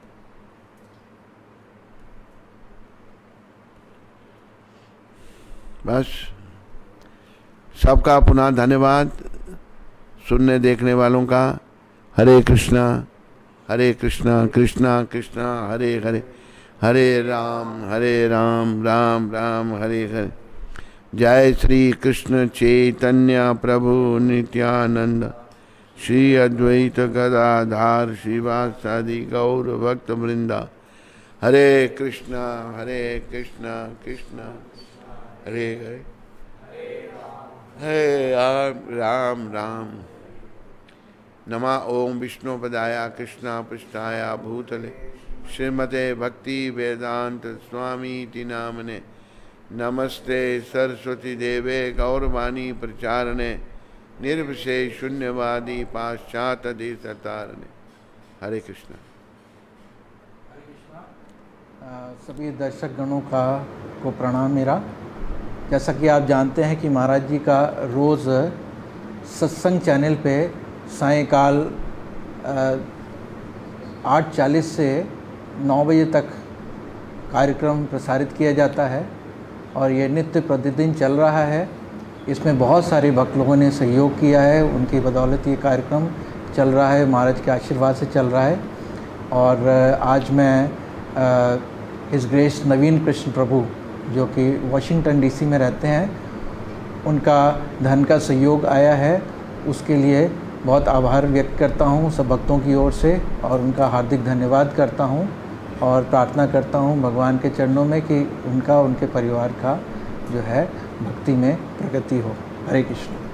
बस सबका पुनः धन्यवाद सुनने देखने वालों का। हरे कृष्णा हरे कृष्णा कृष्णा कृष्णा हरे हरे, हरे राम हरे राम राम राम हरे हरे। जय श्री कृष्ण चैतन्य प्रभु नित्यानंद, श्री अद्वैत गदाधार श्रीवासादि गौर भक्त वृंदा। हरे कृष्णा हरे कृष्णा कृष्णा हरे हरे, हरे राम राम राम। नमा ओम विष्णुपदाय कृष्णा पृष्ठाय भूतले श्रीमते भक्ति वेदांत स्वामी ति नामने। नमस्ते सरस्वती देवे गौरवाणी प्रचारणे, निर्विशेष शून्यवादी पाश्चात्य देशतारणे। हरे कृष्णा। सभी दर्शक गणों का को प्रणाम मेरा। जैसा कि आप जानते हैं कि महाराज जी का रोज़ सत्संग चैनल पे सायंकाल आठ चालीस से नौ बजे तक कार्यक्रम प्रसारित किया जाता है और ये नित्य प्रतिदिन चल रहा है। इसमें बहुत सारे भक्त लोगों ने सहयोग किया है, उनकी बदौलत ये कार्यक्रम चल रहा है, महाराज के आशीर्वाद से चल रहा है। और आज मैं हिज ग्रेस नवीन कृष्ण प्रभु जो कि वाशिंगटन डीसी में रहते हैं, उनका धन का सहयोग आया है, उसके लिए बहुत आभार व्यक्त करता हूँ सब भक्तों की ओर से और उनका हार्दिक धन्यवाद करता हूँ और प्रार्थना करता हूँ भगवान के चरणों में कि उनका, उनके परिवार का जो है भक्ति में प्रगति हो। हरे कृष्ण।